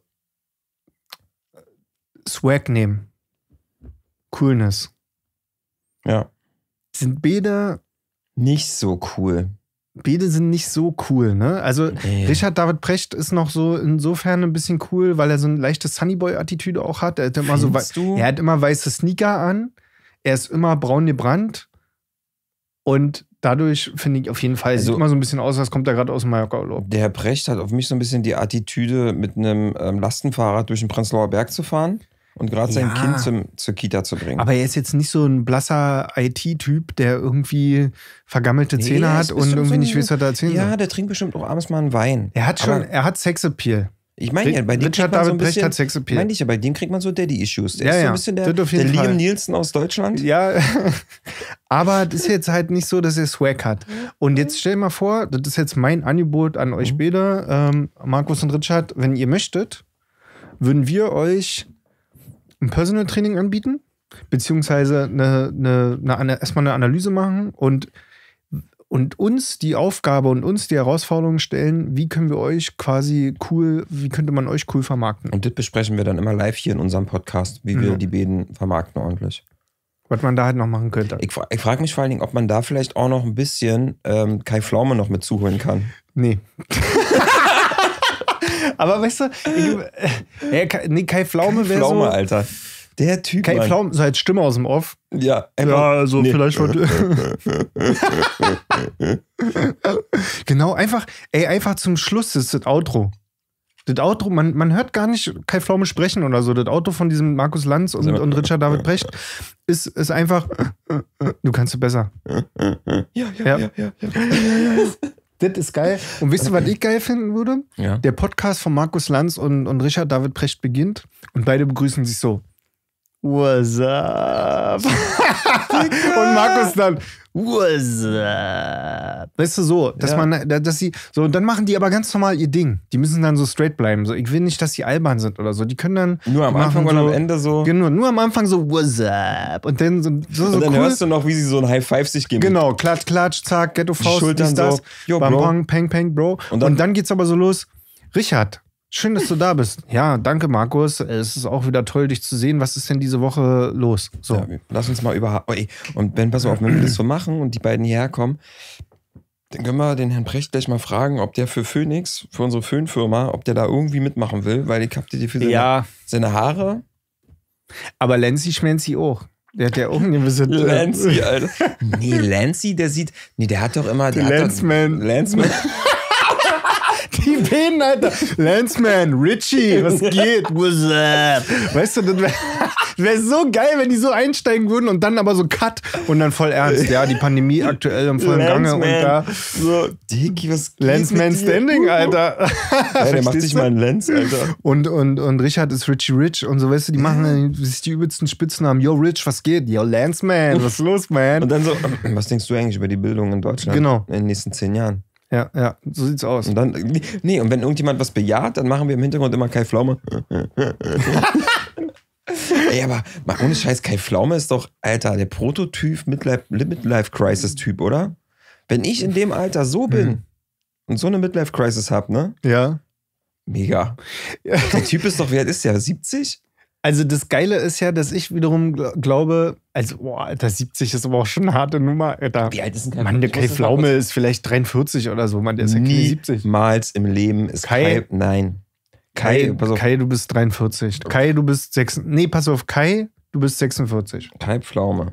Speaker 1: Swag nehmen, Coolness,
Speaker 2: Ja.
Speaker 1: sind beide
Speaker 2: Nicht so cool.
Speaker 1: sind nicht so cool, ne? Also
Speaker 2: Nee.
Speaker 1: Richard David Precht ist noch so insofern ein bisschen cool, weil er so eine leichte Sunnyboy-Attitüde auch hat. Er hat immer
Speaker 2: Findest du?
Speaker 1: er hat immer weiße Sneaker an, er ist immer braun gebrannt und dadurch finde ich auf jeden Fall,
Speaker 2: Also-
Speaker 1: sieht immer so ein bisschen aus, als kommt er gerade aus dem Mallorca-Urlaub.
Speaker 2: Der Herr Precht hat auf mich so ein bisschen die Attitüde, mit einem Lastenfahrrad durch den Prenzlauer Berg zu fahren und gerade sein
Speaker 1: Ja.
Speaker 2: Kind zur Kita zu bringen.
Speaker 1: Aber er ist jetzt nicht so ein blasser IT-Typ, der irgendwie vergammelte Zähne
Speaker 2: er
Speaker 1: hat
Speaker 2: ist
Speaker 1: und
Speaker 2: bestimmt
Speaker 1: irgendwie
Speaker 2: so
Speaker 1: nicht weiß, was er erzählen
Speaker 2: Ja,
Speaker 1: soll.
Speaker 2: der trinkt bestimmt auch abends mal einen Wein.
Speaker 1: Er hat
Speaker 2: Aber
Speaker 1: Sexappeal.
Speaker 2: ich meine ja, bei dem
Speaker 1: Richard
Speaker 2: kriegt man so
Speaker 1: David
Speaker 2: ein
Speaker 1: Precht
Speaker 2: bisschen,
Speaker 1: hat Sexappeal.
Speaker 2: meine ich ja, bei dem kriegt man so Daddy-Issues. Der
Speaker 1: Ja,
Speaker 2: ist so
Speaker 1: ja,
Speaker 2: ein bisschen
Speaker 1: das auf jeden
Speaker 2: der
Speaker 1: Fall.
Speaker 2: Liam Nielsen aus Deutschland.
Speaker 1: Ja, aber das ist jetzt halt nicht so, dass er Swag hat. Und jetzt stell dir mal vor, das ist jetzt mein Angebot an euch beide, Markus und Richard, wenn ihr möchtet, würden wir euch ein Personal Training anbieten, beziehungsweise erstmal eine Analyse machen und uns die Aufgabe und uns die Herausforderung stellen, wie können wir euch quasi wie könnte man euch cool vermarkten?
Speaker 2: Und das besprechen wir dann immer live hier in unserem Podcast, wie wir die beiden vermarkten ordentlich.
Speaker 1: Was man da halt noch machen könnte.
Speaker 2: Ich frage mich vor allen Dingen, ob man da vielleicht auch noch ein bisschen Kai Pflaume noch mit zuholen kann.
Speaker 1: Nee. Aber weißt du, Kai Pflaume wäre
Speaker 2: Pflaume,
Speaker 1: so.
Speaker 2: Alter. Der Typ,
Speaker 1: Kai
Speaker 2: Mann.
Speaker 1: Pflaume, so als Stimme aus dem Off.
Speaker 2: Ja,
Speaker 1: Vielleicht Genau, einfach zum Schluss ist das Outro. Das Outro, man hört gar nicht Kai Pflaume sprechen oder so. Das Outro von diesem Markus Lanz und Richard David Precht ist einfach, du kannst es besser.
Speaker 2: Ja.
Speaker 1: Das ist geil. Und wisst ihr, was ich geil finden würde?
Speaker 2: Ja.
Speaker 1: Der Podcast von Markus Lanz und Richard David Precht beginnt und beide begrüßen sich so. What's up? Und Markus dann, what's up? Weißt du, so, dass dass sie, so, und dann machen die aber ganz normal ihr Ding. Die müssen dann so straight bleiben. So, ich will nicht, dass die albern sind oder so. Die können dann.
Speaker 2: Nur am Anfang oder am Ende so.
Speaker 1: Genau, nur am Anfang so, what's up? Und dann so
Speaker 2: und dann
Speaker 1: cool.
Speaker 2: hörst du noch, wie sie so ein High Five sich geben.
Speaker 1: Genau, klatsch, klatsch, zack, Ghetto-Faust,
Speaker 2: Schultern
Speaker 1: das.
Speaker 2: so, yo,
Speaker 1: Bam,
Speaker 2: Bro.
Speaker 1: bang, peng, peng, Bro. Und dann geht's aber so los. Richard, schön, dass du da bist. Ja, danke, Markus. Es ist auch wieder toll, dich zu sehen. Was ist denn diese Woche los? So.
Speaker 2: Ja, lass uns mal und wenn, pass auf, wenn wir das so machen und die beiden hierher kommen, dann können wir den Herrn Precht gleich mal fragen, ob der für Phoenix, für unsere Föhnfirma, ob der da irgendwie mitmachen will, weil ich hab dir für seine Haare.
Speaker 1: Aber Lancy Schmancy auch. Der hat ja auch ein gewisses.
Speaker 2: Lancy, Alter. Nee, Lancy, der hat doch immer.
Speaker 1: Lanceman.
Speaker 2: Lanceman.
Speaker 1: Die Venen, Alter. Lanceman, Richie, was geht? What's up? Weißt du, das wäre so geil, wenn die so einsteigen würden und dann aber so Cut und dann voll ernst. Ja, die Pandemie aktuell im vollen Gange und da.
Speaker 2: So, Dicky, was geht
Speaker 1: Lanceman
Speaker 2: mit dir?
Speaker 1: Standing, Alter.
Speaker 2: Ja, der macht sich mal einen Lens, Alter.
Speaker 1: Und Richard ist Richie Rich und so, weißt du, die machen sich die übelsten Spitznamen. Yo, Rich, was geht? Yo, Lanceman, was ist los, man?
Speaker 2: Und dann so, was denkst du eigentlich über die Bildung in Deutschland?
Speaker 1: Genau.
Speaker 2: In den nächsten 10 Jahren?
Speaker 1: Ja, so sieht's aus.
Speaker 2: Und dann, nee, und wenn irgendjemand was bejaht, dann machen wir im Hintergrund immer Kai Pflaume. Ey, aber mal ohne Scheiß, Kai Pflaume ist doch, Alter, der Prototyp Midlife-Crisis-Typ, oder? Wenn ich in dem Alter so bin und so eine Midlife-Crisis hab, ne?
Speaker 1: Ja.
Speaker 2: Mega. Der Typ ist doch, wie alt ist der? 70?
Speaker 1: Also das Geile ist ja, dass ich wiederum glaube, also, boah, Alter, 70 ist aber auch schon eine harte Nummer, Alter.
Speaker 2: Wie alt ist denn Kai?
Speaker 1: Mann, der Kai Pflaume ist vielleicht 43 oder so, Mann, der ist ja keine 70.
Speaker 2: Niemals im Leben ist Kai, nein.
Speaker 1: Kai, du bist 43. Kai, du bist 6. Nee, pass auf, Kai, du bist 46.
Speaker 2: Kai Pflaume.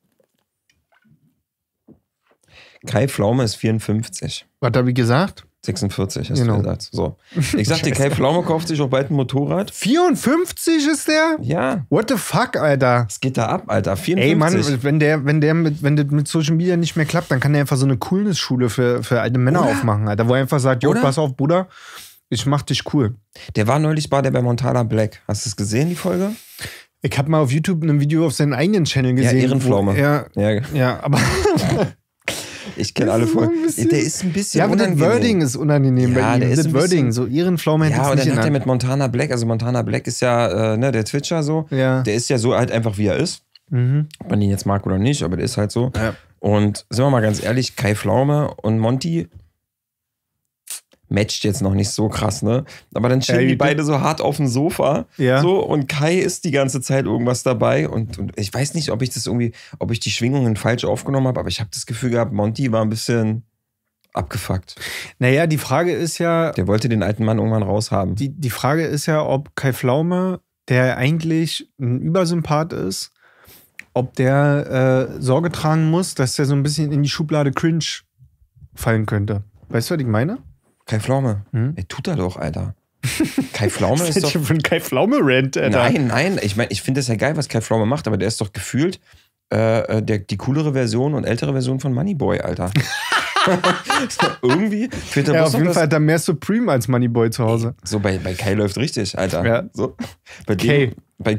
Speaker 2: Kai Pflaume ist 54.
Speaker 1: Was habe ich gesagt?
Speaker 2: 46, hast du gesagt. So. Ich sagte, Kai Pflaume kauft sich auch bald ein Motorrad.
Speaker 1: 54 ist der?
Speaker 2: Ja.
Speaker 1: What the fuck, Alter?
Speaker 2: Was geht da ab, Alter? 54.
Speaker 1: Ey, Mann, wenn das mit Social Media nicht mehr klappt, dann kann der einfach so eine Coolness-Schule für alte Männer aufmachen, Alter. Wo er einfach sagt, jo, pass auf, Bruder, ich mach dich cool.
Speaker 2: Der war neulich bei Montana Black. Hast du es gesehen, die Folge?
Speaker 1: Ich habe mal auf YouTube ein Video auf seinen eigenen Channel gesehen.
Speaker 2: Ja, Ehrenpflaume.
Speaker 1: Ja, aber...
Speaker 2: Ich kenne alle Folgen. Der ist ein bisschen unangenehm.
Speaker 1: Ja, aber das Wording ist unangenehm bei ihm. Das Wording, so Ehrenpflaume hätte ich nicht.
Speaker 2: Ja, und dann hat er mit Montana Black, also Montana Black ist ja der Twitcher so.
Speaker 1: Ja.
Speaker 2: Der ist ja so halt einfach, wie er ist. Ob man ihn jetzt mag oder nicht, aber der ist halt so.
Speaker 1: Ja.
Speaker 2: Und sind wir mal ganz ehrlich, Kai Pflaume und Monty matcht jetzt noch nicht so krass, ne? Aber dann chillen die beide so hart auf dem Sofa.
Speaker 1: Ja.
Speaker 2: So, und Kai ist die ganze Zeit irgendwas dabei. Und ich weiß nicht, ob ich die Schwingungen falsch aufgenommen habe, aber ich habe das Gefühl gehabt, Monty war ein bisschen abgefuckt.
Speaker 1: Naja, die Frage ist ja...
Speaker 2: Der wollte den alten Mann irgendwann raushaben.
Speaker 1: Die Frage ist ja, ob Kai Pflaume, der eigentlich ein Übersympath ist, ob der Sorge tragen muss, dass der so ein bisschen in die Schublade Cringe fallen könnte. Weißt du, was ich meine?
Speaker 2: Kai Pflaume. Er tut er doch, Alter. Kai Pflaume ist doch...
Speaker 1: für ein Kai Pflaume-Rant, Alter.
Speaker 2: Nein. Ich meine, ich finde das ja geil, was Kai Pflaume macht, aber der ist doch gefühlt die coolere Version und ältere Version von Moneyboy, Alter. Irgendwie fehlt
Speaker 1: auf jeden Fall hat er mehr Supreme als Moneyboy zu Hause.
Speaker 2: So, bei Kai läuft richtig, Alter.
Speaker 1: Ja.
Speaker 2: So. Bei Kai.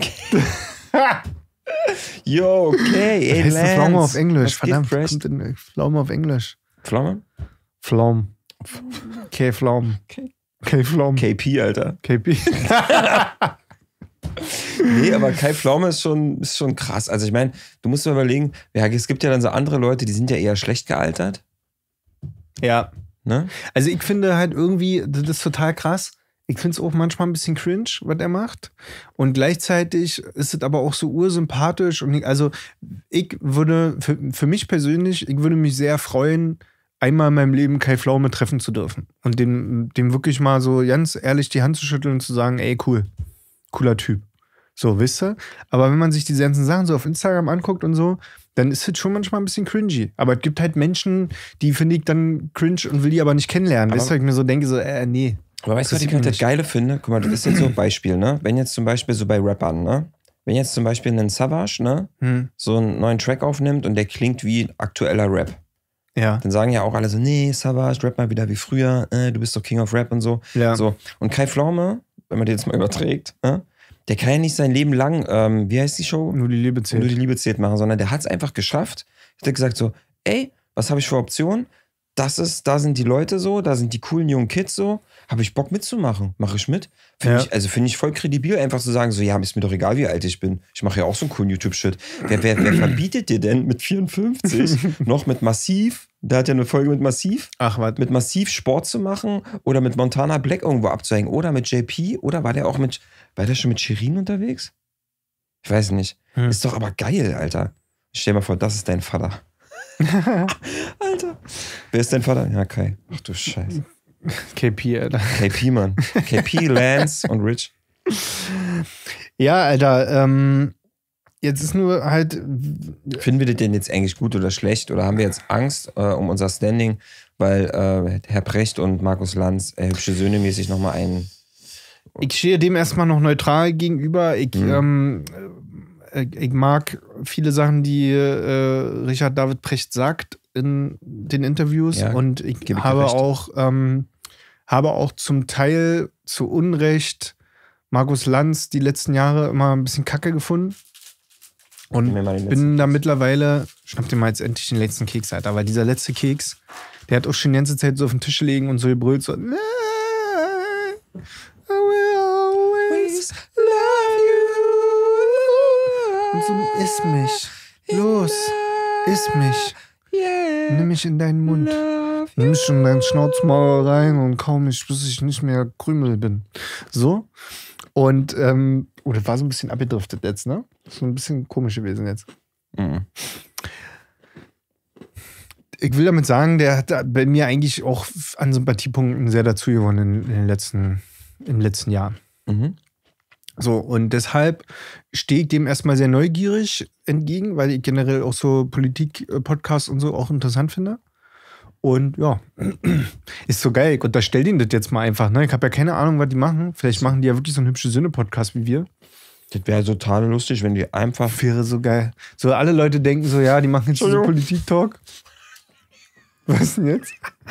Speaker 2: Yo, okay, ey,
Speaker 1: Lance. Pflaume auf Englisch, verdammt.
Speaker 2: Pflaume
Speaker 1: auf Englisch.
Speaker 2: Pflaume?
Speaker 1: Pflaum. K-Pflaum. K-Pflaum.
Speaker 2: KP, Alter.
Speaker 1: KP.
Speaker 2: Nee, aber Kai Pflaume ist schon krass. Also ich meine, du musst dir überlegen, es gibt ja dann so andere Leute, die sind ja eher schlecht gealtert.
Speaker 1: Ja.
Speaker 2: Ne?
Speaker 1: Also ich finde halt irgendwie, das ist total krass. Ich finde es auch manchmal ein bisschen cringe, was er macht. Und gleichzeitig ist es aber auch so ursympathisch. Und ich würde, für mich persönlich, ich würde mich sehr freuen, einmal in meinem Leben Kai Pflaume treffen zu dürfen. Und dem wirklich mal so ganz ehrlich die Hand zu schütteln und zu sagen, ey, cool. Cooler Typ. So, wisst ihr? Aber wenn man sich diese ganzen Sachen so auf Instagram anguckt und so, dann ist es schon manchmal ein bisschen cringy. Aber es gibt halt Menschen, die finde ich dann cringe und will die aber nicht kennenlernen. Weißt du, ich mir so denke, so, nee.
Speaker 2: Aber weißt du, was ich halt das Geile finde? Guck mal, das ist jetzt so ein Beispiel, ne? Wenn jetzt zum Beispiel so bei Rappern, ne? Wenn jetzt zum Beispiel ein Savage, ne? So einen neuen Track aufnimmt und der klingt wie aktueller Rap.
Speaker 1: Ja.
Speaker 2: Dann sagen ja auch alle so, nee, Savage, rap mal wieder wie früher, du bist doch King of Rap und so.
Speaker 1: Ja.
Speaker 2: So. Und Kai Pflaume, wenn man den jetzt mal überträgt, der kann ja nicht sein Leben lang, wie heißt die Show?
Speaker 1: Nur die Liebe zählt.
Speaker 2: Nur die Liebe zählt machen, sondern der hat es einfach geschafft. Der hat gesagt so, ey, was habe ich für Optionen? Da sind die Leute so, da sind die coolen jungen Kids so. Habe ich Bock mitzumachen? Mache ich mit? Finde ich voll kredibil, einfach zu sagen, so, ja, ist mir doch egal, wie alt ich bin. Ich mache ja auch so einen coolen YouTube-Shit. Wer verbietet dir denn mit 54 noch mit Massiv, der hat ja eine Folge mit Massiv, mit Massiv Sport zu machen oder mit Montana Black irgendwo abzuhängen oder mit JP oder war der schon mit Shirin unterwegs? Ich weiß nicht. Ist doch aber geil, Alter. Stell dir mal vor, das ist dein Vater. Alter. Wer ist dein Vater? Ja, Kai. Ach du Scheiße.
Speaker 1: KP, Alter.
Speaker 2: KP, Mann. KP, Lance und Rich.
Speaker 1: Ja, Alter. Jetzt ist nur halt.
Speaker 2: Finden wir das denn jetzt eigentlich gut oder schlecht? Oder haben wir jetzt Angst um unser Standing, weil Herr Precht und Markus Lanz hübsche Söhne mäßig nochmal einen.
Speaker 1: Ich stehe dem erstmal noch neutral gegenüber. Ich mag viele Sachen, die Richard David Precht sagt in den Interviews. Ja, und ich habe auch zum Teil zu Unrecht Markus Lanz die letzten Jahre immer ein bisschen kacke gefunden. Und bin da mittlerweile, schnapp dir mal jetzt endlich den letzten Keks, Alter, weil dieser letzte Keks, der hat auch schon die ganze Zeit so auf den Tisch gelegen und so gebrüllt, so, I will always love you. Und so, iss mich. Los, iss mich. Nimm mich in deinen Mund. Nimm mich in deinen Schnauzmaul rein und kaum mich, bis ich nicht mehr Krümel bin. So. Und, das war so ein bisschen abgedriftet jetzt, ne? So ein bisschen komisch gewesen jetzt. Mhm. Ich will damit sagen, der hat bei mir eigentlich auch an Sympathiepunkten sehr dazu gewonnen im letzten Jahr. Mhm. So, und deshalb stehe ich dem erstmal sehr neugierig entgegen, weil ich generell auch so Politik-Podcasts und so auch interessant finde. Und ja, ist so geil. Ich unterstelle denen das jetzt mal einfach. Ne? Ich habe ja keine Ahnung, was die machen. Vielleicht machen die ja wirklich so einen hübschen Sinne-Podcast wie wir.
Speaker 2: Das wäre total lustig, wenn die einfach...
Speaker 1: Wäre so geil. So alle Leute denken so, ja, die machen jetzt so Politik-Talk. Was denn jetzt?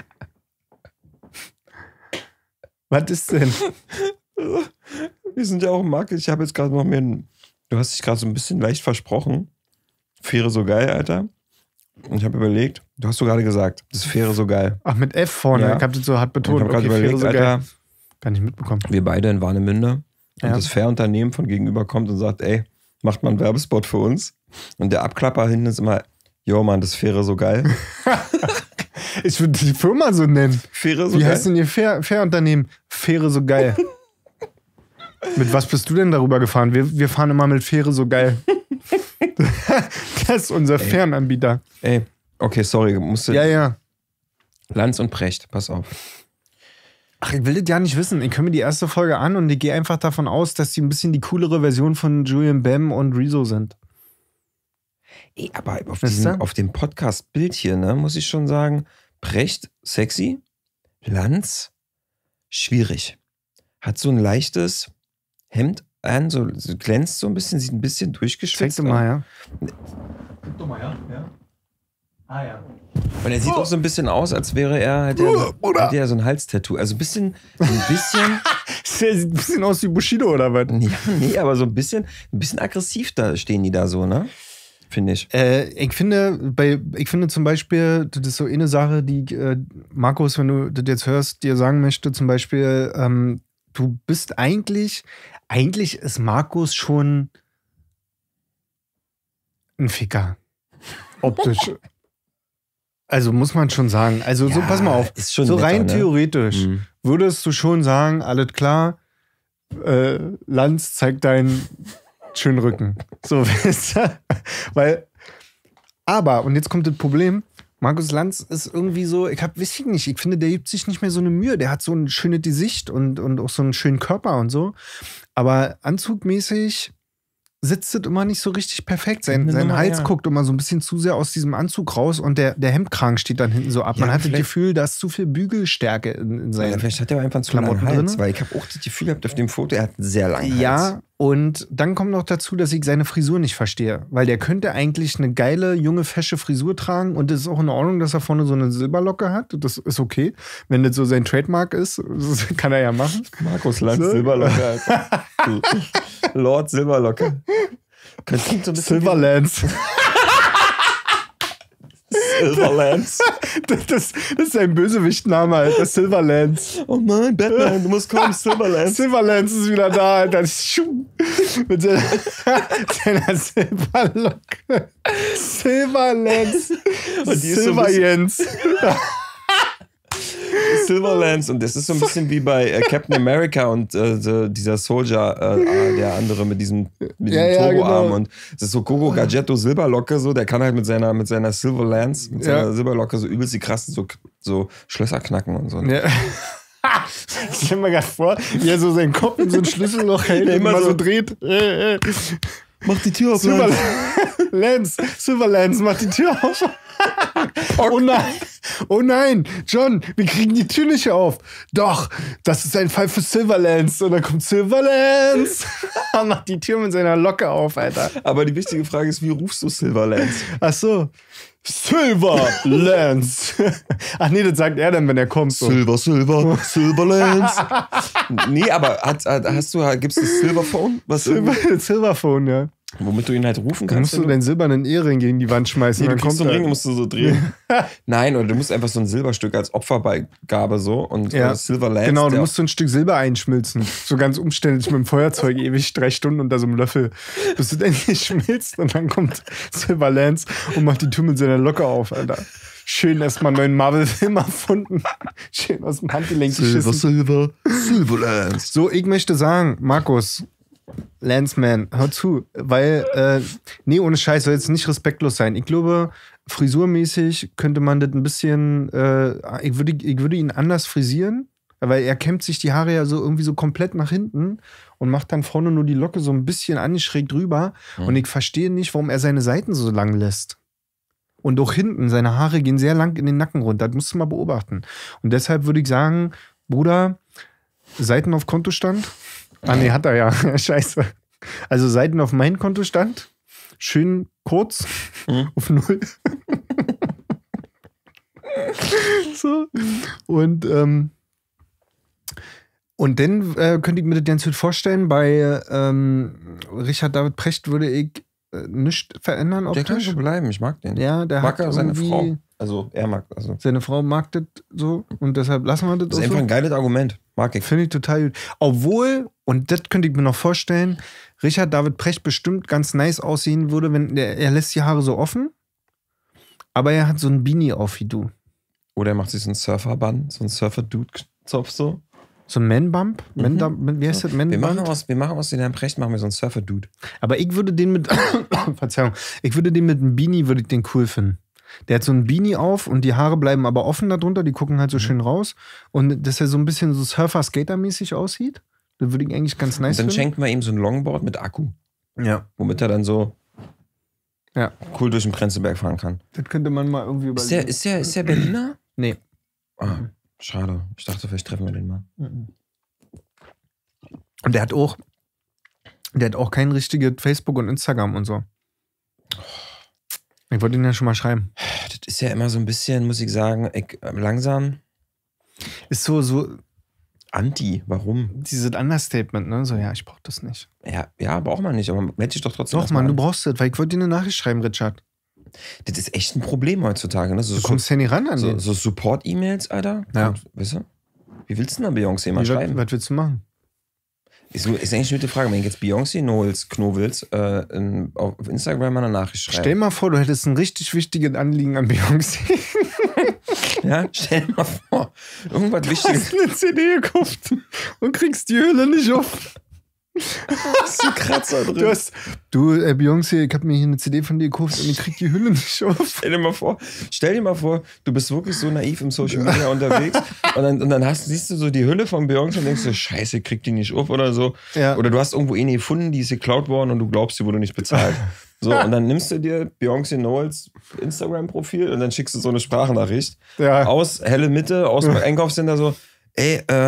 Speaker 1: Was ist denn?
Speaker 2: Wir sind ja auch im Markt. Ich habe jetzt gerade noch mehr... Du hast dich gerade so ein bisschen leicht versprochen. Wäre so geil, Alter. Und ich habe überlegt, du hast so gerade gesagt, das wäre so geil.
Speaker 1: Ach, mit F vorne. Ja. Ich habe das so hart betont.
Speaker 2: Ich habe gerade überlegt, so Alter,
Speaker 1: gar nicht mitbekommen.
Speaker 2: Wir beide in Warnemünde. Und das Fair-Unternehmen von gegenüber kommt und sagt, ey, macht mal einen Werbespot für uns. Und der Abklapper hinten ist immer, jo Mann, das wäre so geil.
Speaker 1: Ich würde die Firma so nennen.
Speaker 2: Wäre so
Speaker 1: Wie
Speaker 2: geil.
Speaker 1: heißt denn ihr Fair-Unternehmen? Wäre so geil. Mit was bist du denn darüber gefahren? Wir fahren immer mit Fähre so geil. Das ist unser Fernanbieter.
Speaker 2: Ey, okay, sorry. Musste
Speaker 1: Ja.
Speaker 2: Lanz und Precht, pass auf.
Speaker 1: Ach, ich will das ja nicht wissen. Ich höre mir die erste Folge an und ich gehe einfach davon aus, dass die ein bisschen die coolere Version von Julian Bam und Rezo sind.
Speaker 2: Ey, aber auf dem Podcast-Bild hier, ne, muss ich schon sagen, Precht, sexy, Lanz, schwierig. Hat so ein leichtes Hemd an, so glänzt so ein bisschen, sieht ein bisschen durchgeschwitzt
Speaker 1: aus. Zeig doch mal, ja.
Speaker 2: Guck doch mal, ja. Ah, ja. Und er sieht auch so ein bisschen aus, als wäre hätte er so ein Halstattoo. Also ein bisschen.
Speaker 1: Sieht ein bisschen aus wie Bushido oder was?
Speaker 2: Ja, nee, aber so ein bisschen aggressiv da stehen die da so, ne? Finde ich.
Speaker 1: Ich finde zum Beispiel, das ist so eine Sache, die Markus, wenn du das jetzt hörst, dir sagen möchte, zum Beispiel, du bist eigentlich ist Markus schon ein Ficker. Optisch. Also muss man schon sagen. Also so, pass mal auf.
Speaker 2: Ist schon
Speaker 1: so
Speaker 2: netter,
Speaker 1: rein
Speaker 2: ne?
Speaker 1: theoretisch würdest du schon sagen, alles klar, Lanz zeigt deinen schönen Rücken. So, weißt du? Aber, und jetzt kommt das Problem, Markus Lanz ist irgendwie so, ich finde, der gibt sich nicht mehr so eine Mühe. Der hat so ein schönes Gesicht und auch so einen schönen Körper und so. Aber anzugmäßig sitzt es immer nicht so richtig perfekt. Sein Hals guckt immer so ein bisschen zu sehr aus diesem Anzug raus und der Hemdkragen steht dann hinten so ab. Man hat das Gefühl, da ist zu viel Bügelstärke in seinen
Speaker 2: vielleicht hat er einfach einen zu langen Hals, weil ich habe auch das Gefühl gehabt auf dem Foto, er hat einen sehr langen Hals.
Speaker 1: Ja, Und dann kommt noch dazu, dass ich seine Frisur nicht verstehe. Weil der könnte eigentlich eine geile, junge, fesche Frisur tragen. Und es ist auch in Ordnung, dass er vorne so eine Silberlocke hat. Das ist okay. Wenn das so sein Trademark ist, das kann er ja machen.
Speaker 2: Markus Lanz, so. Silberlocke, Alter. Lord Silberlocke. Klingt so ein bisschen
Speaker 1: Silverlands.
Speaker 2: Silverlands.
Speaker 1: Das ist sein Bösewichtname, Alter. Silverlands.
Speaker 2: Oh nein, Batman, du musst kommen, Silverlands.
Speaker 1: Silverlands ist wieder da, Alter. Mit seiner Silberlocke. Silverlands.
Speaker 2: Und die ist
Speaker 1: Silverjens.
Speaker 2: Silverlands. Und das ist so ein bisschen wie bei Captain America und dieser Soldier, der andere mit diesem Turboarm. Genau. Und das ist so Gogo Gadgetto Silberlocke, so, der kann halt mit seiner Silverlands, mit seiner Silberlocke so übelst die krassen so Schlösser knacken und so.
Speaker 1: Ja. Ich stell mir gerade vor, wie er so seinen Kopf in so ein Schlüsselloch hält und immer so dreht.
Speaker 2: Mach die Tür auf,
Speaker 1: Silverlands, mach die Tür auf. Oh nein, John, wir kriegen die Tür nicht auf. Doch, das ist ein Fall für Silverlands. Und dann kommt Silverlands. Macht die Tür mit seiner Locke auf, Alter.
Speaker 2: Aber die wichtige Frage ist, wie rufst du Silverlands?
Speaker 1: Ach so. Silverlands. Ach nee, das sagt er dann, wenn er kommt. So.
Speaker 2: Silverlands. Nee, aber gibt's das Silverphone?
Speaker 1: Silverphone, ja.
Speaker 2: Womit du ihn halt rufen kannst.
Speaker 1: Dann musst du deinen silbernen Ehering gegen die Wand schmeißen.
Speaker 2: Nee,
Speaker 1: dann
Speaker 2: du kriegst so einen Ring, musst du so drehen. Nein, oder du musst einfach so ein Silberstück als Opferbeigabe so und Silverlands.
Speaker 1: Genau, du musst so ein Stück Silber einschmilzen. So ganz umständlich mit dem Feuerzeug, ewig 3 Stunden unter so einem Löffel, bis du endlich schmilzt und dann kommt Silverlands und macht die Tür mit seiner Locke auf, Alter. Schön erstmal einen neuen Marvel-Film erfunden. Schön aus dem Handgelenk geschissen.
Speaker 2: Silverlands.
Speaker 1: So, ich möchte sagen, Markus, Landsman, hör zu, weil, nee, ohne Scheiß, soll jetzt nicht respektlos sein. Ich glaube, frisurmäßig könnte man das ein bisschen, ich würde ihn anders frisieren, weil er kämmt sich die Haare ja so irgendwie so komplett nach hinten und macht dann vorne nur die Locke so ein bisschen angeschrägt drüber. Und ich verstehe nicht, warum er seine Seiten so lang lässt. Und auch hinten, seine Haare gehen sehr lang in den Nacken runter. Das musst du mal beobachten. Und deshalb würde ich sagen, Bruder, Seiten auf Kontostand. Ah, nee, hat er ja. Scheiße. Also Seiten auf mein Kontostand. Schön kurz. Auf 0. So. Und dann könnte ich mir das ganz gut vorstellen, bei Richard David Precht würde ich nichts verändern optisch.
Speaker 2: Der kann schon bleiben, ich mag den.
Speaker 1: Ja, der
Speaker 2: mag
Speaker 1: hat
Speaker 2: seine Frau. Also er mag.
Speaker 1: Seine Frau mag das so und deshalb lassen wir das.
Speaker 2: Das ist einfach ein geiles Argument. Mag ich.
Speaker 1: Finde ich total gut. Obwohl, und das könnte ich mir noch vorstellen, Richard David Precht bestimmt ganz nice aussehen würde, wenn er lässt die Haare so offen, aber er hat so ein Beanie auf wie du.
Speaker 2: Oder er macht sich so einen Surfer-Bun, so einen Surfer-Dude-Zopf so.
Speaker 1: So ein Man-Bump? Wie heißt das?
Speaker 2: Wir machen aus den Herrn Precht, machen wir so einen Surfer-Dude.
Speaker 1: Aber ich würde den mit, Verzeihung, ich würde den mit einem Beanie, würde ich den cool finden. Der hat so ein Beanie auf und die Haare bleiben aber offen darunter, die gucken halt so schön raus. Und dass er so ein bisschen so Surfer-Skater-mäßig aussieht, das würde ich eigentlich ganz nice
Speaker 2: finden.
Speaker 1: finden.
Speaker 2: Dann schenken wir ihm so ein Longboard mit Akku.
Speaker 1: Ja.
Speaker 2: Womit er dann so cool durch den Prenzlberg fahren kann.
Speaker 1: Das könnte man mal irgendwie überlegen.
Speaker 2: Ist der Berliner?
Speaker 1: Nee.
Speaker 2: Ah, schade. Ich dachte, vielleicht treffen wir den mal.
Speaker 1: Und der hat auch kein richtiges Facebook und Instagram und so. Ich wollte ihn ja schon mal schreiben.
Speaker 2: Das ist ja immer so ein bisschen, muss ich sagen, langsam.
Speaker 1: Ist so
Speaker 2: anti. Warum?
Speaker 1: Dieses Understatement, ne? So, ja, ich brauch das nicht.
Speaker 2: Ja, braucht man nicht, aber melde dich doch trotzdem.
Speaker 1: Doch, Mann, du brauchst das, weil ich wollte dir eine Nachricht schreiben, Richard.
Speaker 2: Das ist echt ein Problem heutzutage, ne?
Speaker 1: Du kommst ja nie ran an den.
Speaker 2: So Support-E-Mails, Alter.
Speaker 1: Ja.
Speaker 2: Und, weißt du? Wie willst du denn da Beyoncé mal schreiben?
Speaker 1: Was willst du machen?
Speaker 2: Ist eigentlich eine gute Frage, wenn ich jetzt Beyoncé Knowles auf Instagram mal eine Nachricht schreibe.
Speaker 1: Stell mal vor, du hättest ein richtig wichtiges Anliegen an Beyoncé.
Speaker 2: Ja, stell mal vor. Irgendwas Wichtiges.
Speaker 1: Du hast eine CD gekauft und kriegst die Hülle nicht auf.
Speaker 2: Hast du Kratzer drin?
Speaker 1: Beyoncé, ich hab mir hier eine CD von dir gekauft und ich krieg die Hülle nicht auf.
Speaker 2: Stell dir mal vor, du bist wirklich so naiv im Social Media unterwegs und dann siehst du so die Hülle von Beyoncé und denkst so, scheiße, krieg die nicht auf oder so.
Speaker 1: Ja.
Speaker 2: Oder du hast irgendwo eine gefunden, die ist geklaut worden und du glaubst, die wurde nicht bezahlt. So, und dann nimmst du dir Beyoncé Knowles Instagram-Profil und dann schickst du so eine Sprachnachricht aus helle Mitte, aus dem Einkaufscenter so, ey,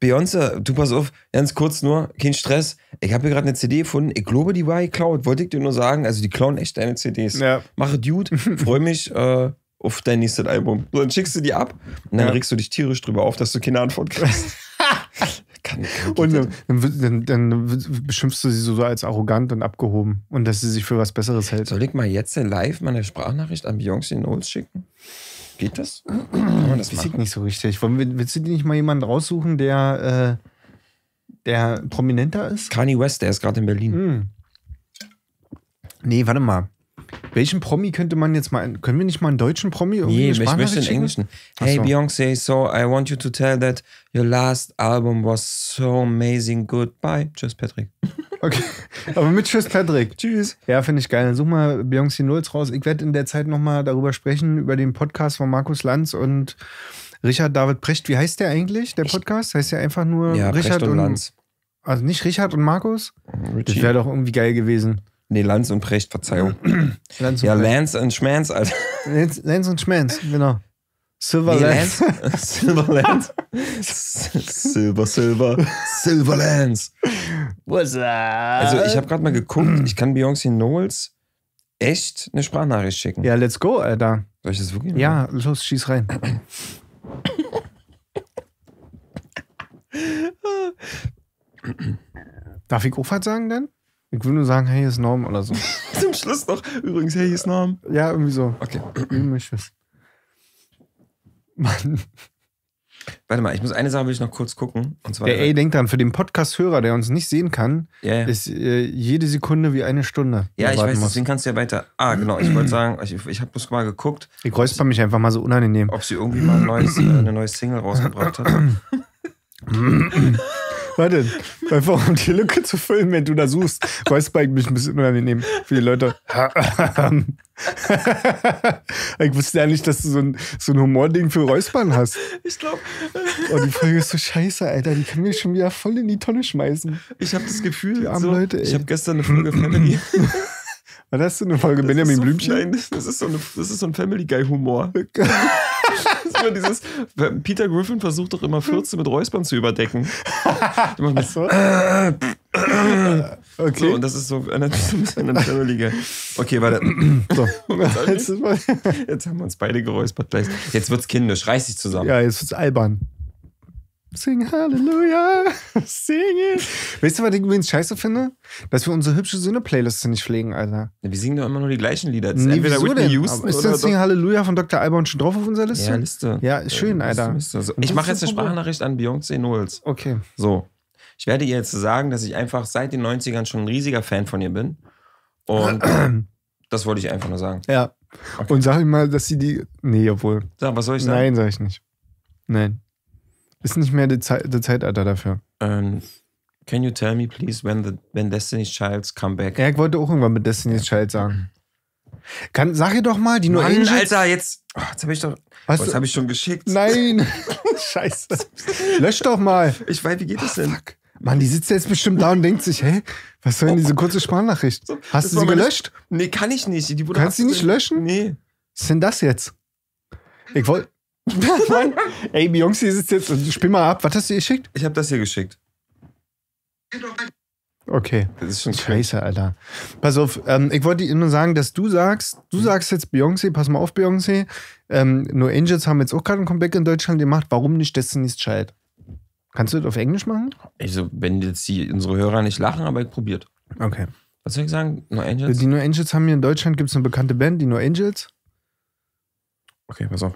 Speaker 2: Beyoncé, du pass auf, ganz kurz nur, kein Stress. Ich habe hier gerade eine CD gefunden. Ich glaube, die war geklaut. Wollte ich dir nur sagen. Also, die klauen echt deine CDs.
Speaker 1: Ja.
Speaker 2: Mache Dude. Freue mich auf dein nächstes Album. So, dann schickst du die ab und dann regst du dich tierisch drüber auf, dass du keine Antwort kriegst.
Speaker 1: Und dann beschimpfst du sie so als arrogant und abgehoben und dass sie sich für was Besseres hält.
Speaker 2: Soll ich mal jetzt live meine Sprachnachricht an Beyoncé Knowles schicken? Geht das? Kann man das
Speaker 1: Weiß ich
Speaker 2: machen?
Speaker 1: nicht so richtig. Willst du dir nicht mal jemanden raussuchen, der prominenter ist?
Speaker 2: Kanye West, der ist gerade in Berlin.
Speaker 1: Nee, warte mal. Welchen Promi könnte man jetzt mal... Können wir nicht mal einen deutschen Promi irgendwie
Speaker 2: Nee,
Speaker 1: eine
Speaker 2: ich möchte
Speaker 1: Sprachnachricht
Speaker 2: den
Speaker 1: schicken?
Speaker 2: Englischen. Hey Beyoncé, so I want you to tell that your last album was so amazing. Goodbye. Tschüss, Patrick.
Speaker 1: Okay, aber mit Tschüss, Patrick.
Speaker 2: Tschüss.
Speaker 1: Ja, finde ich geil. Dann such mal Beyoncé Knowles raus. Ich werde in der Zeit nochmal darüber sprechen, über den Podcast von Markus Lanz und Richard David Precht. Wie heißt der eigentlich, der Podcast? Heißt der einfach nur
Speaker 2: Ja,
Speaker 1: Richard
Speaker 2: Precht und Lanz.
Speaker 1: Also nicht Richard und Markus? Das
Speaker 2: Richie.
Speaker 1: wäre doch irgendwie geil gewesen.
Speaker 2: Nee, Lanz und Precht, Verzeihung.
Speaker 1: Lanz und
Speaker 2: Ja,
Speaker 1: Precht.
Speaker 2: Lance und Schmanz, Alter.
Speaker 1: Lance und Schmanz, genau. Silver
Speaker 2: Nee,
Speaker 1: Lance.
Speaker 2: Silver Lance. Silver Lance.
Speaker 1: What's up?
Speaker 2: Also ich habe gerade mal geguckt, ich kann Beyoncé Knowles echt eine Sprachnachricht schicken.
Speaker 1: Ja, let's go, Alter.
Speaker 2: Soll ich das wirklich
Speaker 1: Ja, los, schieß rein. Darf ich auch was sagen denn? Ich will nur sagen, hey, ist Norm oder so.
Speaker 2: Zum Schluss noch. Übrigens, hey, hier ist Norm.
Speaker 1: Ja, irgendwie so.
Speaker 2: Okay.
Speaker 1: Wie du möchtest. Mann.
Speaker 2: Warte mal, eine Sache will ich noch kurz gucken. Und zwar
Speaker 1: Denk dran, für den Podcast-Hörer, der uns nicht sehen kann,
Speaker 2: Ja.
Speaker 1: ist jede Sekunde wie eine Stunde.
Speaker 2: Ja, ich
Speaker 1: warten
Speaker 2: weiß,
Speaker 1: muss.
Speaker 2: deswegen kannst du ja weiter. Genau, ich wollte sagen, ich habe bloß mal geguckt,
Speaker 1: Ich räusper mich einfach mal so unangenehm.
Speaker 2: ob sie irgendwie mal eine neue Single rausgebracht hat.
Speaker 1: Warte, einfach um die Lücke zu füllen, wenn du da suchst, räusper ich mich ein bisschen unangenehm für die Leute. Ich wusste ja nicht, dass du so ein Humording für Räuspern hast.
Speaker 2: Ich glaube,
Speaker 1: Oh, die Folge ist so scheiße, Alter. Die kann mir schon wieder voll in die Tonne schmeißen.
Speaker 2: ich habe das Gefühl,
Speaker 1: Die armen Leute, ey.
Speaker 2: ich habe gestern eine Folge Family.
Speaker 1: Was hast du, eine Folge Benjamin Blümchen?
Speaker 2: Nein, das ist so ein Family Guy Humor. Das ist immer dieses, Peter Griffin versucht doch immer 14 mit Räuspern zu überdecken. Die machen das
Speaker 1: so. Okay.
Speaker 2: so, und das ist so eine Family Guy. Okay, warte.
Speaker 1: So.
Speaker 2: Jetzt haben wir uns beide geräuspert gleich. Jetzt wird's kindisch, reiß dich zusammen.
Speaker 1: Ja, jetzt wird's albern. Sing Halleluja, sing it. Weißt du, was ich übrigens scheiße finde? Dass wir unsere hübsche Sinne-Playliste nicht pflegen, Alter.
Speaker 2: Wir singen doch immer nur die gleichen Lieder. Das ist
Speaker 1: Nee,
Speaker 2: entweder
Speaker 1: wieso
Speaker 2: Whitney
Speaker 1: denn?
Speaker 2: Houston
Speaker 1: Aber ist
Speaker 2: oder
Speaker 1: das Sing Halleluja von Dr. Alban schon drauf auf unserer Liste?
Speaker 2: Ja, Liste.
Speaker 1: Ja, ist schön, Alter.
Speaker 2: Liste. So,
Speaker 1: Und
Speaker 2: ich
Speaker 1: das
Speaker 2: mache
Speaker 1: ist
Speaker 2: jetzt eine
Speaker 1: das Problem.
Speaker 2: Sprachnachricht an Beyoncé Knowles.
Speaker 1: Okay.
Speaker 2: So. Ich werde ihr jetzt sagen, dass ich einfach seit den 90ern schon ein riesiger Fan von ihr bin. Und das wollte ich einfach nur sagen.
Speaker 1: Ja.
Speaker 2: Okay.
Speaker 1: Und sag ihm mal, dass sie die. Nee, obwohl.
Speaker 2: Sag, was soll ich sagen?
Speaker 1: Nein, sag ich nicht. Nein. Ist nicht mehr der Zeitalter dafür.
Speaker 2: Can you tell me, please, when Destiny's Childs come back?
Speaker 1: Ja, ich wollte auch irgendwann mit Destiny's Child sagen. Sag ihr doch mal, die No
Speaker 2: Mann,
Speaker 1: Angels.
Speaker 2: Alter, jetzt habe ich doch. Das habe ich schon geschickt.
Speaker 1: Nein. Scheiße. Lösch doch mal.
Speaker 2: Ich weiß, wie geht das denn?
Speaker 1: Fuck. Mann, die sitzt jetzt bestimmt da und denkt sich, hä, was soll denn diese kurze Sprachnachricht? Hast du sie gelöscht?
Speaker 2: Nee, kann ich nicht. Die wurde
Speaker 1: Kannst du die nicht löschen?
Speaker 2: Nee.
Speaker 1: Was ist denn das jetzt? Ich wollte. Mann. Ey, Beyoncé sitzt jetzt und spiel mal ab. Was hast du ihr geschickt?
Speaker 2: Ich habe das hier geschickt.
Speaker 1: Okay.
Speaker 2: Das ist schon
Speaker 1: Scheiße, Alter. Pass auf, ich wollte dir nur sagen, dass du sagst jetzt Beyoncé, pass mal auf, Beyoncé. No Angels haben jetzt auch gerade ein Comeback in Deutschland gemacht. Warum nicht Destiny's Child? Kannst du das auf Englisch machen?
Speaker 2: Also, wenn jetzt unsere Hörer nicht lachen, aber ich probiert.
Speaker 1: Okay.
Speaker 2: Was soll ich sagen? No Angels?
Speaker 1: Die No Angels haben hier in Deutschland, gibt es eine bekannte Band, die No Angels.
Speaker 2: Okay, pass auf.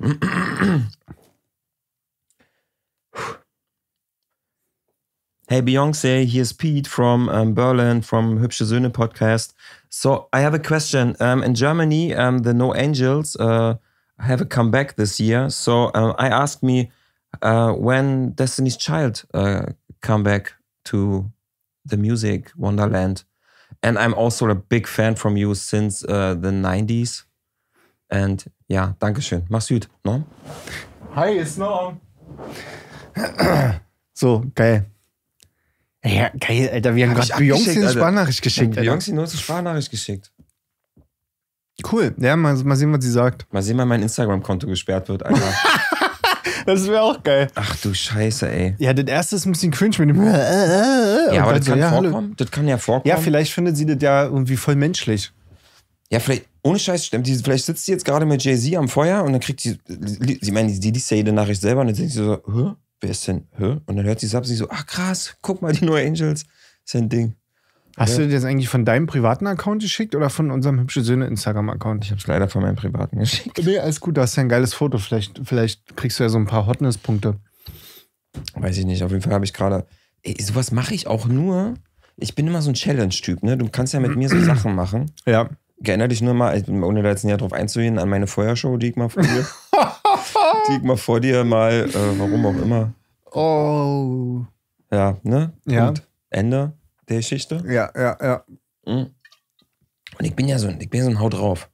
Speaker 2: Hey Beyoncé, here's Pete from Berlin, from Hübsche Söhne podcast. So I have a question. In Germany, the No Angels have a comeback this year. So I asked me when Destiny's Child come back to the music Wonderland. And I'm also a big fan from you since the 90s. And ja, Dankeschön. Mach's gut, Norm.
Speaker 1: Hi, ist Norm. So, geil. Ja, geil, Alter. Wir haben gerade Beyoncé eine Sprachnachricht geschickt.
Speaker 2: Beyoncé nur eine Sprachnachricht geschickt.
Speaker 1: Cool. Ja, mal sehen, was sie sagt.
Speaker 2: Mal sehen, wann mein Instagram-Konto gesperrt wird, Alter.
Speaker 1: Das wäre auch geil.
Speaker 2: Ach du Scheiße, ey.
Speaker 1: Ja, das erste ist ein bisschen cringe mit dem.
Speaker 2: Ja, aber das
Speaker 1: so,
Speaker 2: kann
Speaker 1: hallo.
Speaker 2: vorkommen. Das kann ja vorkommen.
Speaker 1: Ja, vielleicht findet sie das ja irgendwie voll menschlich.
Speaker 2: Ja, vielleicht, ohne Scheiß, stimmt. Vielleicht sitzt sie jetzt gerade mit Jay-Z am Feuer und dann kriegt sie liest ja jede Nachricht selber und dann denkt sie so, hä? Wer ist denn, hä? Und dann hört sie es ab, sie so, ach krass, guck mal, die neue Angels. Ist ja ein Ding.
Speaker 1: Hast du das eigentlich von deinem privaten Account geschickt oder von unserem hübsche Söhne Instagram-Account?
Speaker 2: Ich habe es leider von meinem privaten geschickt.
Speaker 1: Nee, alles gut, da hast du ja ein geiles Foto. Vielleicht kriegst du ja so ein paar Hotness-Punkte.
Speaker 2: Weiß ich nicht, auf jeden Fall habe ich gerade, sowas mache ich auch nur, ich bin immer so ein Challenge-Typ, ne? Du kannst ja mit mir so Sachen machen.
Speaker 1: Ja.
Speaker 2: Erinnere dich nur mal, ohne da jetzt näher drauf einzugehen, an meine Feuershow, die ich mal vor dir, warum auch immer.
Speaker 1: Oh.
Speaker 2: Ja, ne?
Speaker 1: Ja.
Speaker 2: Punkt. Ende der Geschichte.
Speaker 1: Ja.
Speaker 2: Und ich bin ja so ein Haut drauf.